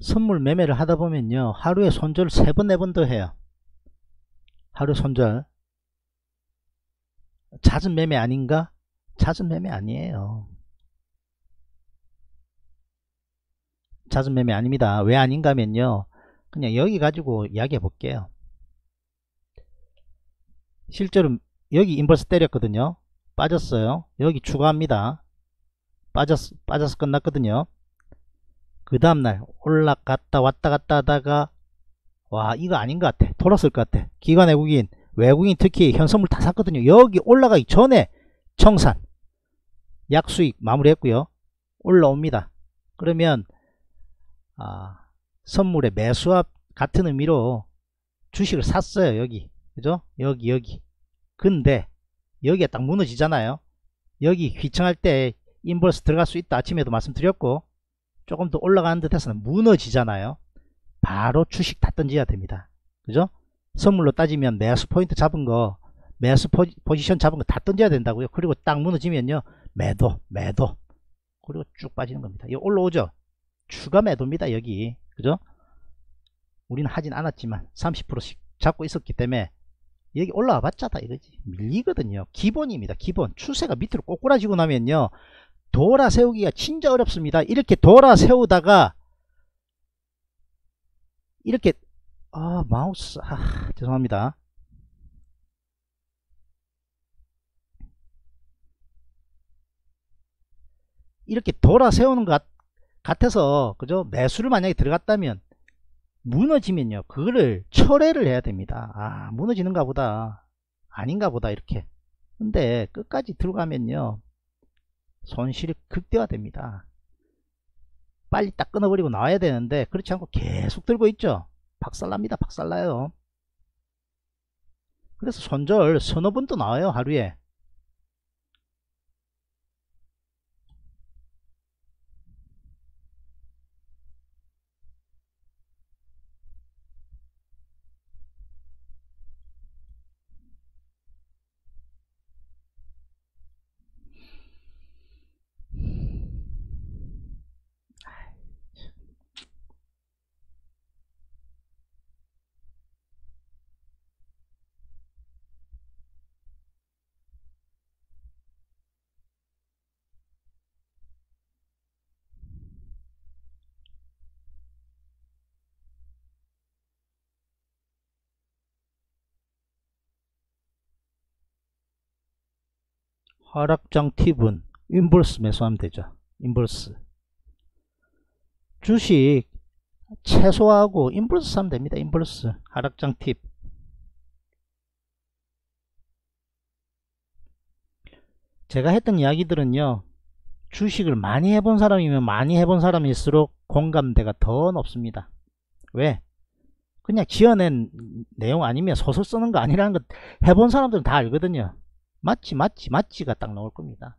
선물 매매를 하다 보면요, 하루에 손절 세 번 네 번 더 해요. 하루 손절. 잦은 매매 아닌가? 잦은 매매 아니에요. 잦은 매매 아닙니다. 왜 아닌가 하면요, 그냥 여기 가지고 이야기해 볼게요. 실제로 여기 인버스 때렸거든요. 빠졌어요. 여기 추가합니다. 빠졌, 빠져서 끝났거든요. 그 다음날 올라갔다 왔다 갔다 하다가 와, 이거 아닌 것 같아. 돌았을 것 같아. 기관 외국인, 외국인 특히 현선물 다 샀거든요. 여기 올라가기 전에 청산 약수익 마무리했고요. 올라옵니다. 그러면 아, 선물의 매수합 같은 의미로 주식을 샀어요. 여기, 그죠? 여기 여기. 근데 여기에 딱 무너지잖아요. 여기 휘청할 때 인버스 들어갈 수 있다 아침에도 말씀드렸고, 조금 더 올라가는 듯해서는 무너지잖아요. 바로 주식 다 던져야 됩니다. 그죠? 선물로 따지면 매수 포인트 잡은 거, 매수 포지, 포지션 잡은 거 다 던져야 된다고요. 그리고 딱 무너지면요, 매도 매도, 그리고 쭉 빠지는 겁니다. 이거 올라오죠? 추가 매도입니다. 여기, 그죠? 우리는 하진 않았지만 삼십 퍼센트씩 잡고 있었기 때문에 여기 올라와 봤자다 이거지. 밀리거든요. 기본입니다. 기본. 추세가 밑으로 꼬꾸라지고 나면요, 돌아 세우기가 진짜 어렵습니다. 이렇게 돌아 세우다가 이렇게, 아 마우스, 아 죄송합니다. 이렇게 돌아 세우는 것 같아서, 그죠? 매수를 만약에 들어갔다면 무너지면요, 그거를 철회를 해야 됩니다. 아, 무너지는가 보다, 아닌가 보다, 이렇게. 근데 끝까지 들어가면요, 손실이 극대화됩니다. 빨리 딱 끊어버리고 나와야 되는데 그렇지 않고 계속 들고 있죠. 박살납니다. 박살나요. 그래서 손절 서너 번도 나와요. 하루에. 하락장 팁은 인버스 매수하면 되죠. 인버스. 주식 최소화하고 인버스 사면 됩니다. 인버스. 하락장 팁. 제가 했던 이야기들은요, 주식을 많이 해본 사람이면 많이 해본 사람일수록 공감대가 더 높습니다. 왜? 그냥 지어낸 내용 아니면 소설 쓰는 거 아니라는 것 해본 사람들은 다 알거든요. 맞지 맞지 맞지가 딱 나올 겁니다.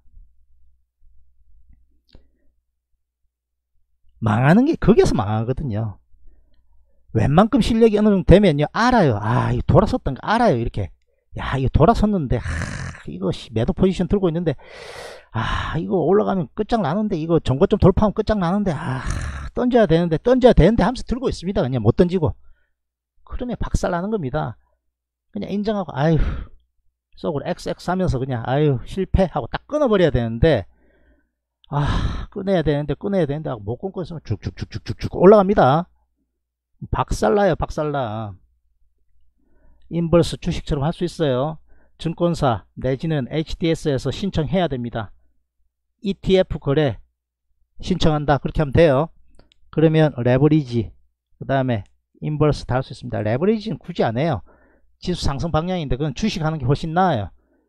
망하는 게 거기에서 망하거든요. 웬만큼 실력이 어느 정도 되면요, 알아요. 아, 이거 돌아섰던 거 알아요. 이렇게, 야, 이거 돌아섰는데, 아, 이거 매도 포지션 들고 있는데, 아, 이거 올라가면 끝장나는데, 이거 정고점 돌파하면 끝장나는데, 아, 던져야 되는데 던져야 되는데 하면서 들고 있습니다. 그냥 못 던지고. 그러면 박살나는 겁니다. 그냥 인정하고, 아유, 속으로 엑스엑스 하면서 그냥, 아유, 실패하고 딱 끊어버려야 되는데, 아, 꺼내야 되는데 꺼내야 되는데 하고 못 끊고 있으면 쭉쭉쭉쭉쭉 올라갑니다. 박살나요. 박살나. 인버스 주식처럼 할 수 있어요. 증권사 내지는 에이치디에스에서 신청해야 됩니다. 이티에프 거래 신청한다, 그렇게 하면 돼요. 그러면 레버리지, 그 다음에 인버스 다 할 수 있습니다. 레버리지는 굳이 안 해요. 지수 상승 방향인데 그건 주식하는 게 훨씬 나아요.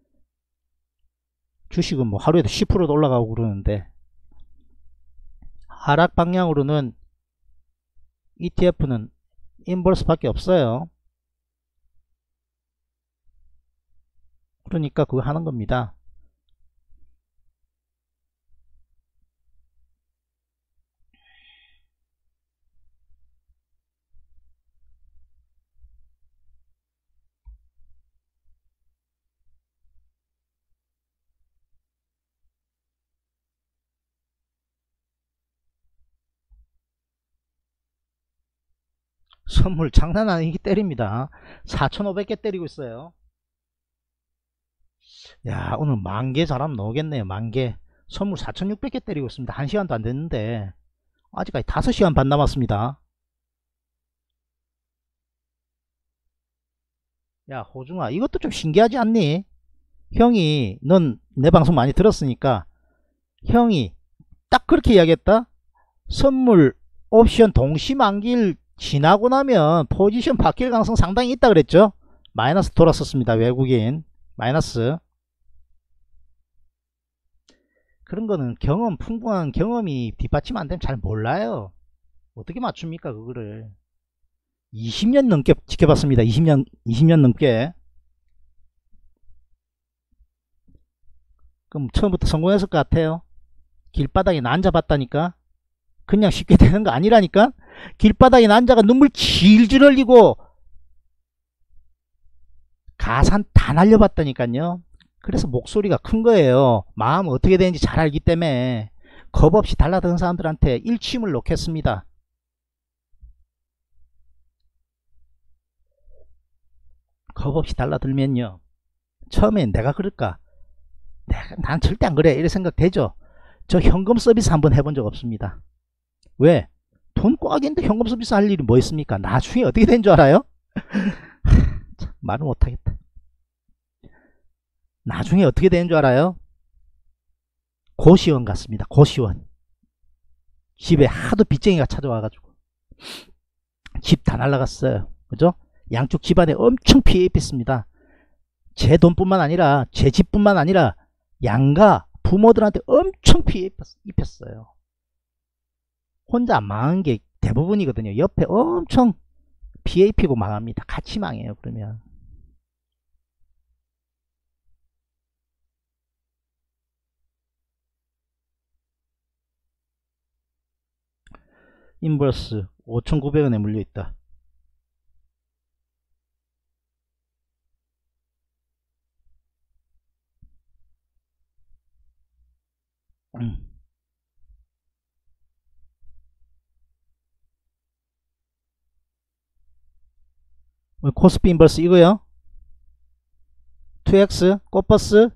주식은 뭐 하루에도 십 퍼센트도 올라가고 그러는데, 하락 방향으로는 이티에프는 인버스 밖에 없어요. 그러니까 그거 하는 겁니다. 선물 장난 아니게 때립니다. 사천오백 개 때리고 있어요. 야, 오늘 만 개 잘하면 나오겠네요. 만개. 선물 사천육백 개 때리고 있습니다. 한 시간도 안 됐는데 아직까지 다섯 시간 반 남았습니다. 야, 호중아, 이것도 좀 신기하지 않니? 형이, 넌 내 방송 많이 들었으니까 형이 딱 그렇게 이야기했다. 선물 옵션 동시 만기일 지나고 나면 포지션 바뀔 가능성 상당히 있다 그랬죠. 마이너스 돌았었습니다. 외국인 마이너스. 그런 거는 경험, 풍부한 경험이 뒷받침 안 되면 잘 몰라요. 어떻게 맞춥니까 그거를. 이십 년 넘게 지켜봤습니다. 이십 년 이십 년 넘게. 그럼 처음부터 성공했을 것 같아요. 길바닥에 앉아봤다니까. 그냥 쉽게 되는 거 아니라니까. 길바닥에 앉아가 눈물 질질 흘리고 가산 다 날려봤다니까요. 그래서 목소리가 큰 거예요. 마음 어떻게 되는지 잘 알기 때문에. 겁 없이 달라드는 사람들한테 일침을 놓겠습니다. 겁 없이 달라들면요, 처음엔 내가 그럴까, 내가, 난 절대 안 그래 이런 생각 되죠. 저 현금 서비스 한번 해본 적 없습니다. 왜? 돈 꽉인데 현금 서비스 할 일이 뭐 있습니까? 나중에 어떻게 된 줄 알아요? 참, 말을 못하겠다. 나중에 어떻게 되는 줄 알아요? 고시원 같습니다. 고시원. 집에 하도 빚쟁이가 찾아와가지고 집 다 날라갔어요. 그죠? 양쪽 집안에 엄청 피해 입혔습니다. 제 돈뿐만 아니라 제 집뿐만 아니라 양가 부모들한테 엄청 피해 입혔어요. 혼자 망한 게 대부분이거든요. 옆에 엄청 피해 입히고 망합니다. 같이 망해요. 그러면 인버스 오천구백 원에 물려있다. 음. 코스피 인버스 이거요. 투 엑스 꽃버스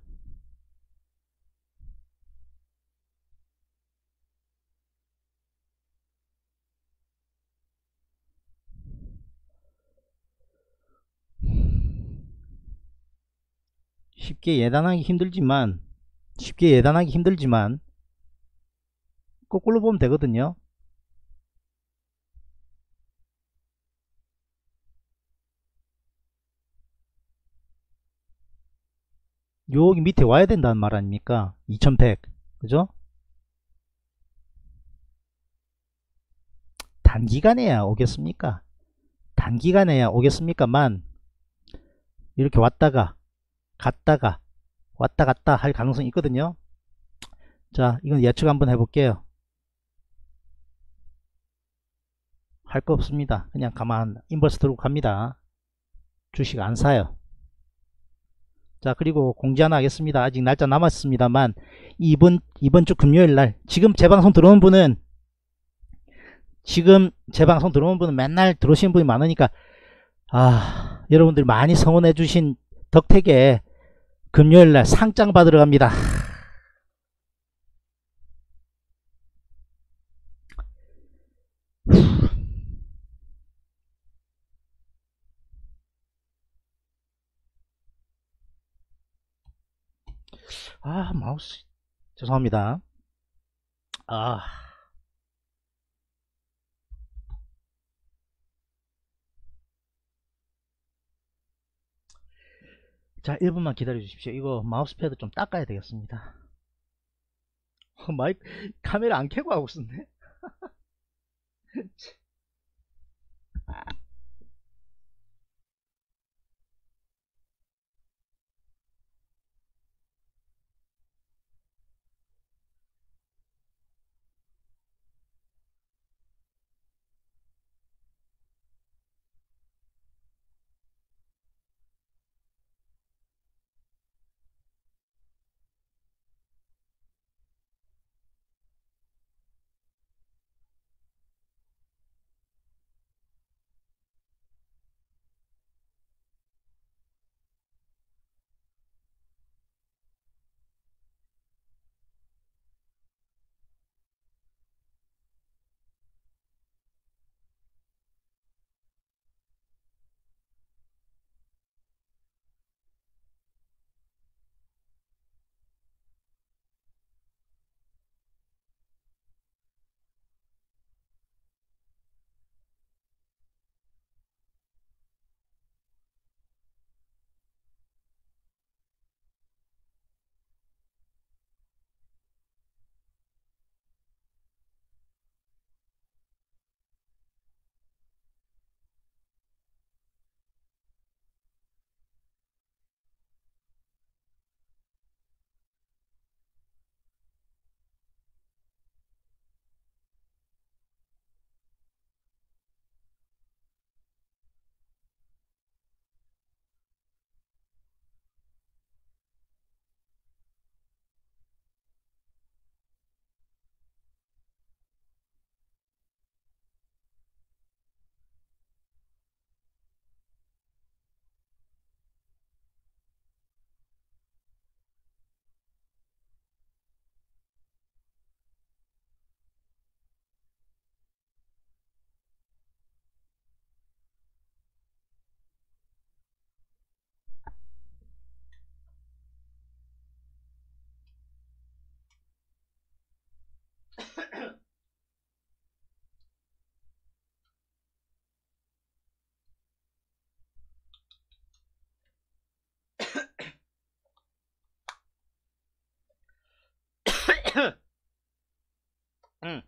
쉽게 예단하기 힘들지만 쉽게 예단하기 힘들지만 거꾸로 보면 되거든요. 여기 밑에 와야 된다는 말 아닙니까? 이천백. 그죠? 단기간에야 오겠습니까? 단기간에야 오겠습니까만 이렇게 왔다가 갔다가 왔다 갔다 할 가능성이 있거든요. 자, 이건 예측 한번 해볼게요. 할 거 없습니다. 그냥 가만 인버스 들고 갑니다. 주식 안 사요. 자, 그리고 공지 하나 하겠습니다. 아직 날짜 남았습니다만 이번 이번 주 금요일날, 지금 제 방송 들어온 분은 지금 제 방송 들어온 분은 맨날 들어오시는 분이 많으니까 아, 여러분들 많이 성원해 주신 덕택에 금요일날 상장 받으러 갑니다. 아, 마우스 죄송합니다. 아, 자, 일 분만 기다려 주십시오. 이거 마우스패드 좀 닦아야 되겠습니다. 어, 마이크 카메라 안 켜고 하고 있었네. 응.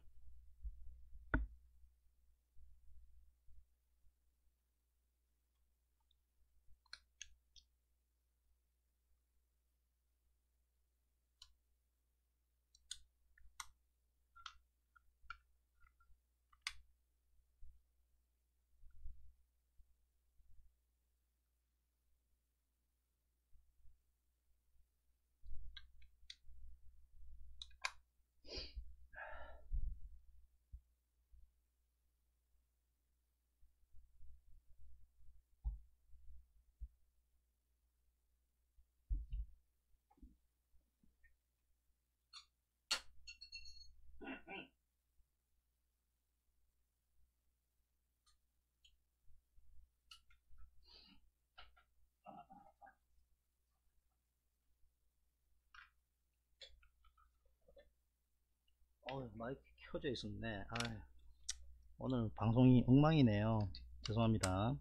어, 마이크 켜져 있었네. 아유, 오늘 방송이 엉망이네요. 죄송합니다.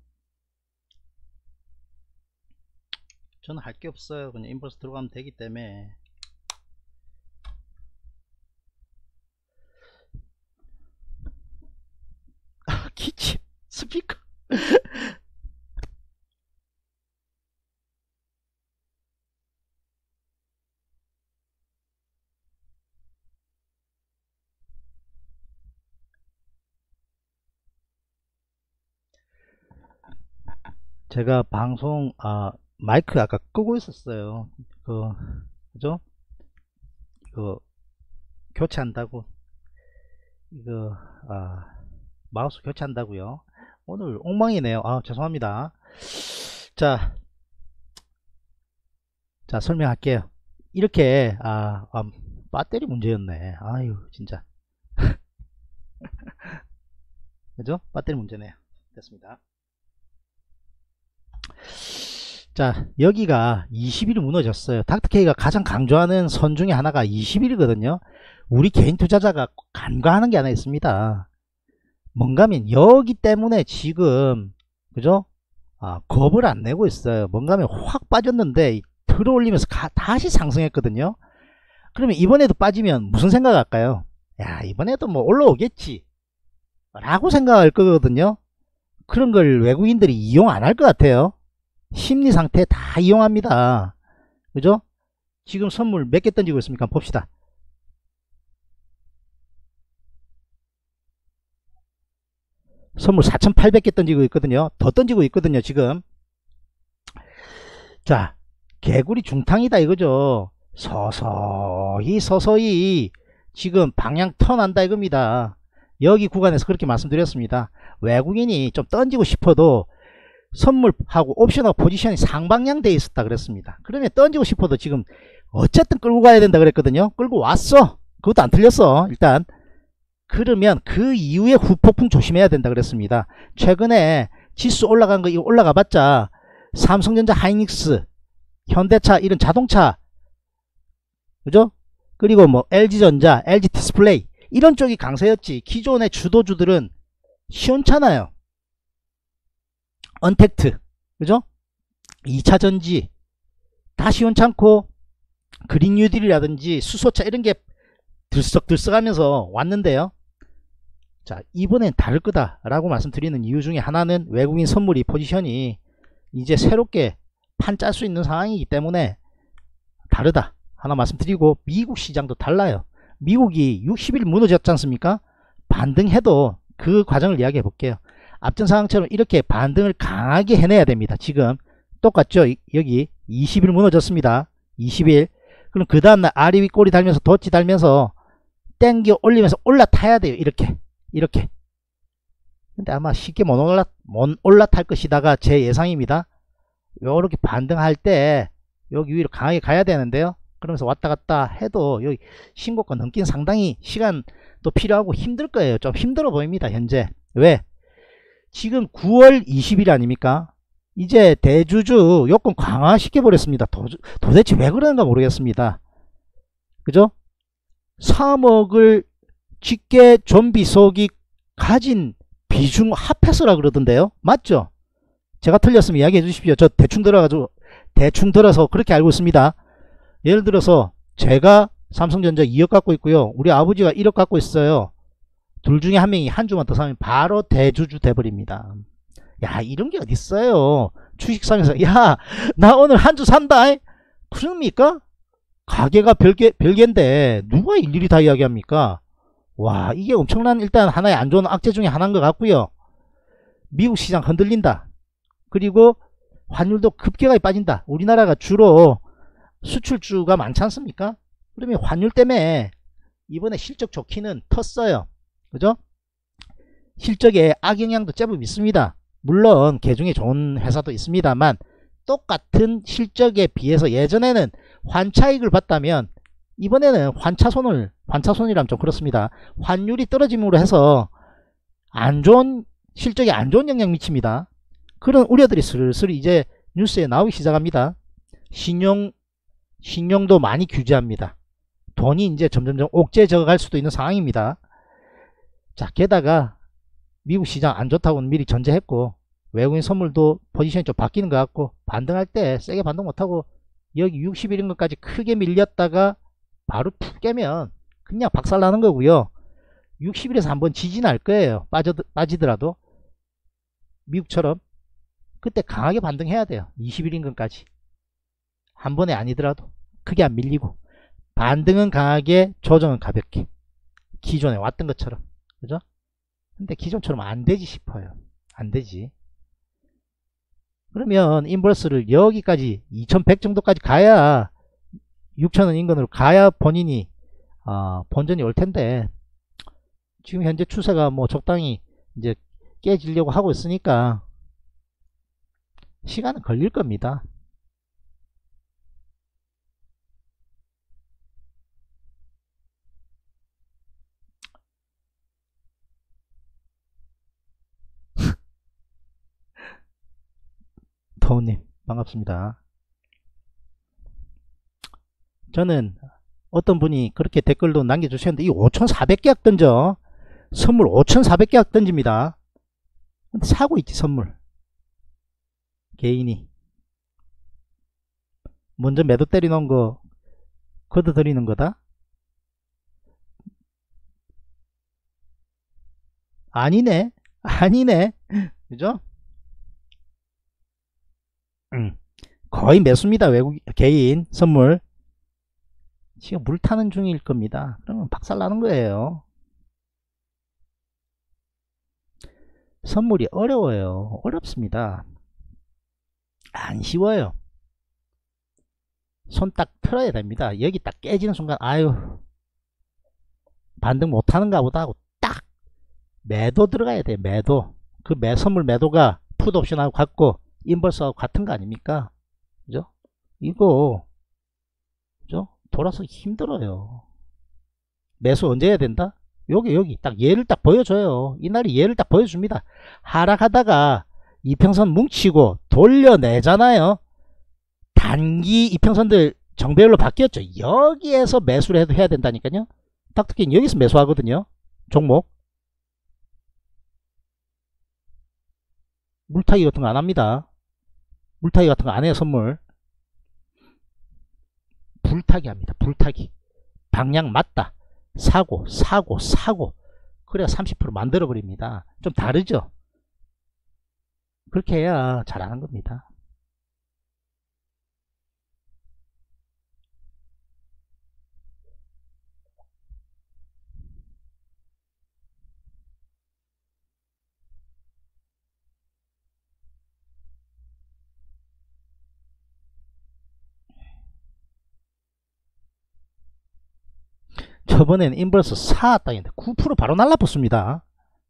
저는 할 게 없어요. 그냥 인버스 들어가면 되기 때문에. 아, 키치 스피커. 제가 방송 아 마이크 아까 끄고 있었어요. 그 그죠? 그 교체한다고 이거 아 마우스 교체한다고요. 오늘 엉망이네요. 아 죄송합니다. 자, 자 설명할게요. 이렇게 아, 아 배터리 문제였네. 아유 진짜. 그죠? 배터리 문제네요. 됐습니다. 자, 여기가 이십 일이 무너졌어요. 닥터케이가 가장 강조하는 선 중에 하나가 이십 일이거든요. 우리 개인 투자자가 간과하는 게 하나 있습니다. 뭔가면 여기 때문에 지금 그죠? 아, 겁을 안 내고 있어요. 뭔가면 확 빠졌는데 들어올리면서 가, 다시 상승했거든요. 그러면 이번에도 빠지면 무슨 생각할까요? 야, 이번에도 뭐 올라오겠지 라고 생각할 거거든요. 그런 걸 외국인들이 이용 안 할 것 같아요. 심리 상태 다 이용합니다. 그죠? 지금 선물 몇 개 던지고 있습니까? 봅시다. 선물 사천팔백 개 던지고 있거든요. 더 던지고 있거든요. 지금. 자, 개구리 중탕이다 이거죠. 서서히 서서히 지금 방향 턴한다 이겁니다. 여기 구간에서 그렇게 말씀드렸습니다. 외국인이 좀 던지고 싶어도 선물하고 옵션하고 포지션이 상방향 돼 있었다 그랬습니다. 그러면 던지고 싶어도 지금 어쨌든 끌고 가야 된다 그랬거든요. 끌고 왔어. 그것도 안 틀렸어. 일단 그러면 그 이후에 후폭풍 조심해야 된다 그랬습니다. 최근에 지수 올라간 거 이거 올라가 봤자 삼성전자, 하이닉스, 현대차 이런 자동차 그죠? 그리고 뭐 엘지전자, 엘지디스플레이 이런 쪽이 강세였지. 기존의 주도주들은 시원찮아요. 언택트 그죠? 이차전지 다 시원찮고 그린 뉴딜이라든지 수소차 이런 게 들썩들썩 하면서 왔는데요. 자, 이번엔 다를 거다 라고 말씀드리는 이유 중에 하나는 외국인 선물이 포지션이 이제 새롭게 판 짤 수 있는 상황이기 때문에 다르다 하나 말씀드리고, 미국 시장도 달라요. 미국이 육십 일 무너졌지 않습니까? 반등해도 그 과정을 이야기해 볼게요. 앞전 상황처럼 이렇게 반등을 강하게 해내야 됩니다. 지금 똑같죠? 여기 이십 일 무너졌습니다. 이십 일. 그럼 그 다음날 아래 위 꼬리 달면서 덧지 달면서 땡겨 올리면서 올라타야 돼요. 이렇게 이렇게. 근데 아마 쉽게 못 올라 못 올라탈 것이다가 제 예상입니다. 요렇게 반등할 때 여기 위로 강하게 가야 되는데요. 그러면서 왔다 갔다 해도 여기 신고가 넘긴 상당히 시간도 필요하고 힘들 거예요. 좀 힘들어 보입니다. 현재. 왜? 지금 구월 이십 일 아닙니까? 이제 대주주 요건 강화시켜 버렸습니다. 도, 도대체 왜 그러는가 모르겠습니다. 그죠? 삼억을 직계 좀비속이 가진 비중 합해서라 그러던데요. 맞죠? 제가 틀렸으면 이야기해 주십시오. 저 대충 들어가지고 대충 들어서 그렇게 알고 있습니다. 예를 들어서 제가 삼성전자 이억 갖고 있고요. 우리 아버지가 일억 갖고 있어요. 둘 중에 한 명이 한 주만 더 사면 바로 대주주 돼버립니다. 야, 이런 게 어딨어요. 주식상에서 야, 나 오늘 한 주 산다. 그럽니까? 가게가 별개, 별개인데 누가 일일이 다 이야기합니까? 와, 이게 엄청난 일단 하나의 안 좋은 악재 중에 하나인 것 같고요. 미국 시장 흔들린다. 그리고 환율도 급격하게 빠진다. 우리나라가 주로 수출주가 많지 않습니까? 그러면 환율 때문에 이번에 실적 좋기는 텄어요. 그죠? 실적에 악영향도 제법 있습니다. 물론 개중에 좋은 회사도 있습니다만 똑같은 실적에 비해서 예전에는 환차익을 봤다면 이번에는 환차손을 환차손이라면 좀 그렇습니다. 환율이 떨어짐으로 해서 안 좋은 실적에 안 좋은 영향 미칩니다. 그런 우려들이 슬슬 이제 뉴스에 나오기 시작합니다. 신용 신용도 많이 규제합니다. 돈이 이제 점점점 옥죄져 갈 수도 있는 상황입니다. 자, 게다가 미국 시장 안 좋다고는 미리 전제했고 외국인 선물도 포지션이 좀 바뀌는 것 같고 반등할 때 세게 반등 못하고 여기 육십 일인 것까지 크게 밀렸다가 바로 푹 깨면 그냥 박살나는 거고요. 육십 일에서 한번 지진 날 거예요. 빠져, 빠지더라도 미국처럼 그때 강하게 반등해야 돼요. 이십 일인 것까지 한 번에 아니더라도 크게 안 밀리고 반등은 강하게 조정은 가볍게 기존에 왔던 것처럼. 그죠? 근데 기존처럼 안 되지 싶어요. 안 되지. 그러면 인버스를 여기까지 이천백 정도까지 가야 육천 원 인근으로 가야 본인이 어, 본전이 올 텐데 지금 현재 추세가 뭐 적당히 이제 깨지려고 하고 있으니까 시간은 걸릴 겁니다. 더우님 반갑습니다. 저는 어떤 분이 그렇게 댓글도 남겨주셨는데 이 오천사백 계약 던져 선물 오천사백 계약 던집니다. 근데 사고 있지 선물 개인이 먼저 매도 때려 놓은 거 걷어들이는 거다? 아니네 아니네 그죠? 음, 거의 매수입니다. 외국 개인 선물 지금 물 타는 중일 겁니다. 그러면 박살 나는 거예요. 선물이 어려워요. 어렵습니다. 안 쉬워요. 손 딱 틀어야 됩니다. 여기 딱 깨지는 순간 아유 반등 못하는가 보다 하고 딱 매도 들어가야 돼. 매도 그 매 선물 매도가 풋옵션하고 같고 인버스하고 같은 거 아닙니까? 그죠? 이거 그죠? 돌아서 힘들어요. 매수 언제 해야 된다? 여기 여기 딱 얘를 딱 보여줘요. 이날이 얘를 딱 보여줍니다. 하락하다가 이평선 뭉치고 돌려내잖아요. 단기 이평선들 정배열로 바뀌었죠. 여기에서 매수를 해도 해야 된다니까요. 닥터케이는 여기서 매수하거든요. 종목 물타기 같은 거 안 합니다. 물타기 같은 거 안 해요. 선물 불타기 합니다. 불타기 방향 맞다 사고 사고 사고 그래야 삼십 퍼센트 만들어 버립니다. 좀 다르죠. 그렇게 해야 잘하는 겁니다. 저번에는 인버스 사왔다는데 구 퍼센트 바로 날라붙습니다.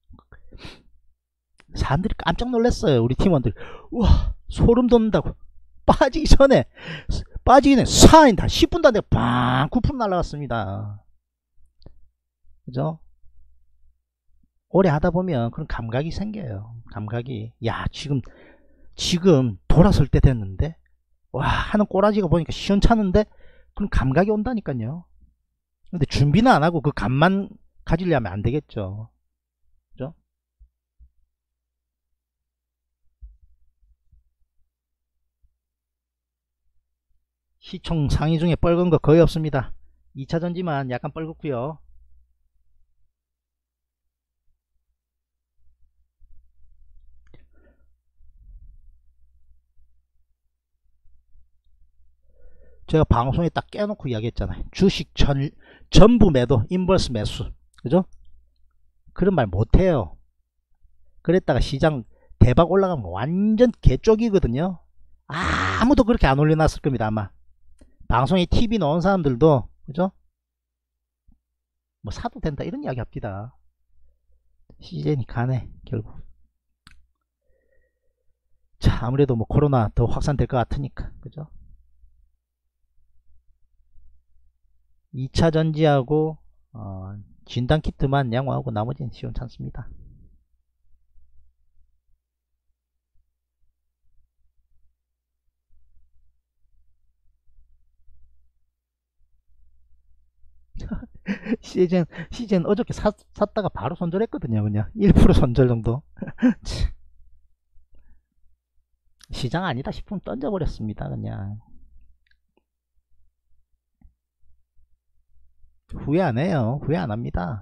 사람들이 깜짝 놀랐어요. 우리 팀원들 우와 소름 돋는다고 빠지기 전에 빠지기 전에 사인다 십 분도 안돼 빵 구 퍼센트 날라갔습니다. 그죠? 오래 하다 보면 그런 감각이 생겨요. 감각이 야 지금 지금 돌아설 때 됐는데 와 하는 꼬라지가 보니까 시원찮은데 그런 감각이 온다니까요. 근데 준비는 안 하고 그 감만 가지려면 안 되겠죠. 그죠? 시총 상위 중에 뻘건 거 거의 없습니다. 이차 전지만 약간 뻘겋고요. 제가 방송에 딱 깨놓고 이야기했잖아요. 주식 전, 전부 매도, 인버스 매수. 그죠? 그런 말 못해요. 그랬다가 시장 대박 올라가면 완전 개쪽이거든요. 아무도 그렇게 안 올려놨을 겁니다. 아마 방송에 티비 나온 사람들도 그죠? 뭐 사도 된다 이런 이야기 합니다. 시즌이 가네 결국. 자, 아무래도 뭐 코로나 더 확산될 것 같으니까 그죠? 이차 전지하고 어, 진단키트만 양호하고 나머지는 시원찮습니다. 시즌 시즌 어저께 사, 샀다가 바로 손절했거든요. 그냥 일 퍼센트 손절 정도. 시장 아니다 싶으면 던져버렸습니다. 그냥 후회 안 해요. 후회 안 합니다.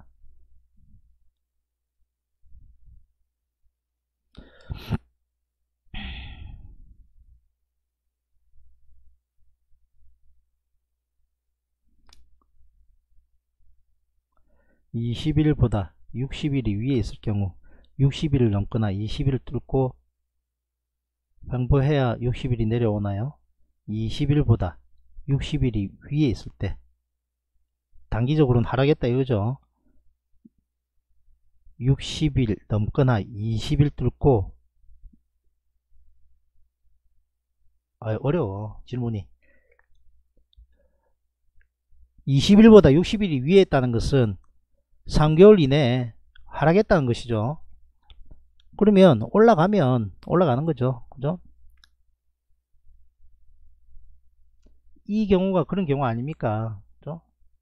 이십 일보다 육십 일이 위에 있을 경우 육십 일을 넘거나 이십 일을 뚫고 횡보해야 육십 일이 내려오나요? 이십 일보다 육십 일이 위에 있을 때 단기적으로는 하락했다 이거죠. 육십 일 넘거나 이십 일 뚫고 아, 어려워 질문이. 이십 일보다 육십 일이 위에 있다는 것은 삼 개월 이내에 하락했다는 것이죠. 그러면 올라가면 올라가는 거죠. 그죠? 이 경우가 그런 경우 아닙니까? 그죠?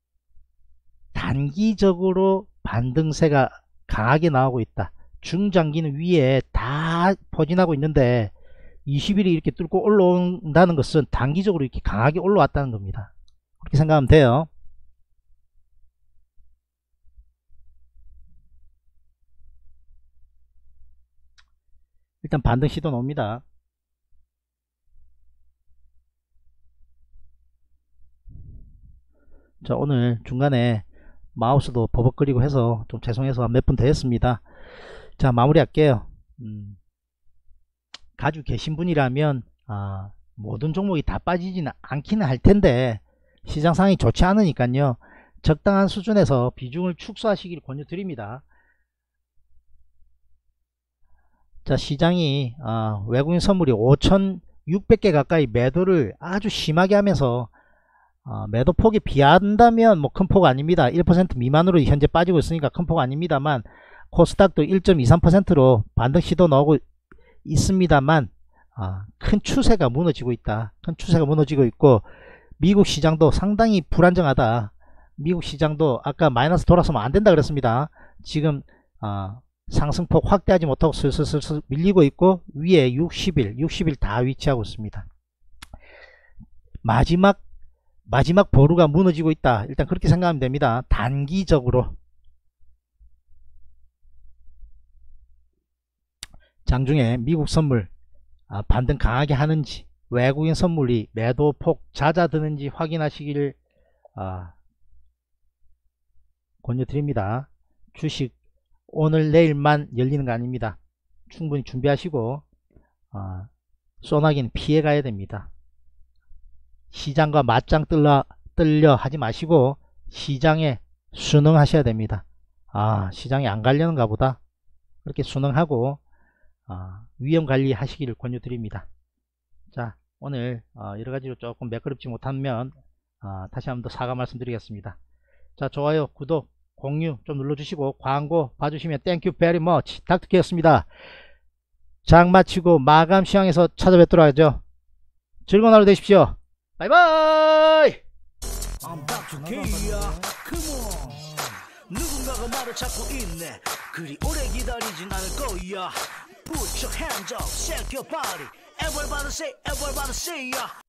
단기적으로 반등세가 강하게 나오고 있다. 중장기는 위에 다 포진하고 있는데 이십 일이 이렇게 뚫고 올라온다는 것은 단기적으로 이렇게 강하게 올라왔다는 겁니다. 그렇게 생각하면 돼요. 일단 반등 시도 나옵니다. 자, 오늘 중간에 마우스도 버벅거리고 해서 좀 죄송해서 몇 분 더 했습니다. 자, 마무리 할게요. 음, 가지고 계신 분이라면 아, 모든 종목이 다 빠지지는 않기는 할 텐데 시장 상황이 좋지 않으니까요, 적당한 수준에서 비중을 축소하시길 권유드립니다. 자, 시장이 어, 외국인 선물이 오천육백 개 가까이 매도를 아주 심하게 하면서 어, 매도 폭이 비한다면 뭐 큰 폭 아닙니다. 일 퍼센트 미만으로 현재 빠지고 있으니까 큰 폭 아닙니다만 코스닥도 일 점 이삼 퍼센트로 반등 시도 나오고 있습니다만 어, 큰 추세가 무너지고 있다. 큰 추세가 무너지고 있고 미국 시장도 상당히 불안정하다. 미국 시장도 아까 마이너스 돌아서면 안 된다 그랬습니다. 지금 어, 상승폭 확대하지 못하고 슬슬슬슬 밀리고 있고 위에 육십 일, 육십 일 다 위치하고 있습니다. 마지막 마지막 보루가 무너지고 있다. 일단 그렇게 생각하면 됩니다. 단기적으로 장중에 미국 선물 아, 반등 강하게 하는지 외국인 선물이 매도폭 잦아드는지 확인하시기를 아, 권유드립니다. 주식 오늘 내일만 열리는 거 아닙니다. 충분히 준비하시고 어, 소나기는 피해 가야 됩니다. 시장과 맞짱 뜰려, 뜰려 하지 마시고 시장에 순응하셔야 됩니다. 아, 시장에 안 가려는가 보다. 그렇게 순응하고 어, 위험관리 하시기를 권유드립니다. 자, 오늘 어, 여러가지로 조금 매끄럽지 못하면 어, 다시 한번 더 사과 말씀드리겠습니다. 자, 좋아요, 구독, 공유 좀 눌러주시고 광고 봐주시면 땡큐 베리 머치 닥터케였습니다. 장 마치고 마감 시황에서 찾아뵙도록 하죠. 즐거운 하루 되십시오. 바이바이. I'm 닥터케이야. Come on. 누군가가 나를 찾고 있네. 그리 오래 기다리진 않을 거야. Put your hands up, shake your body. Everybody say, everybody say, yeah.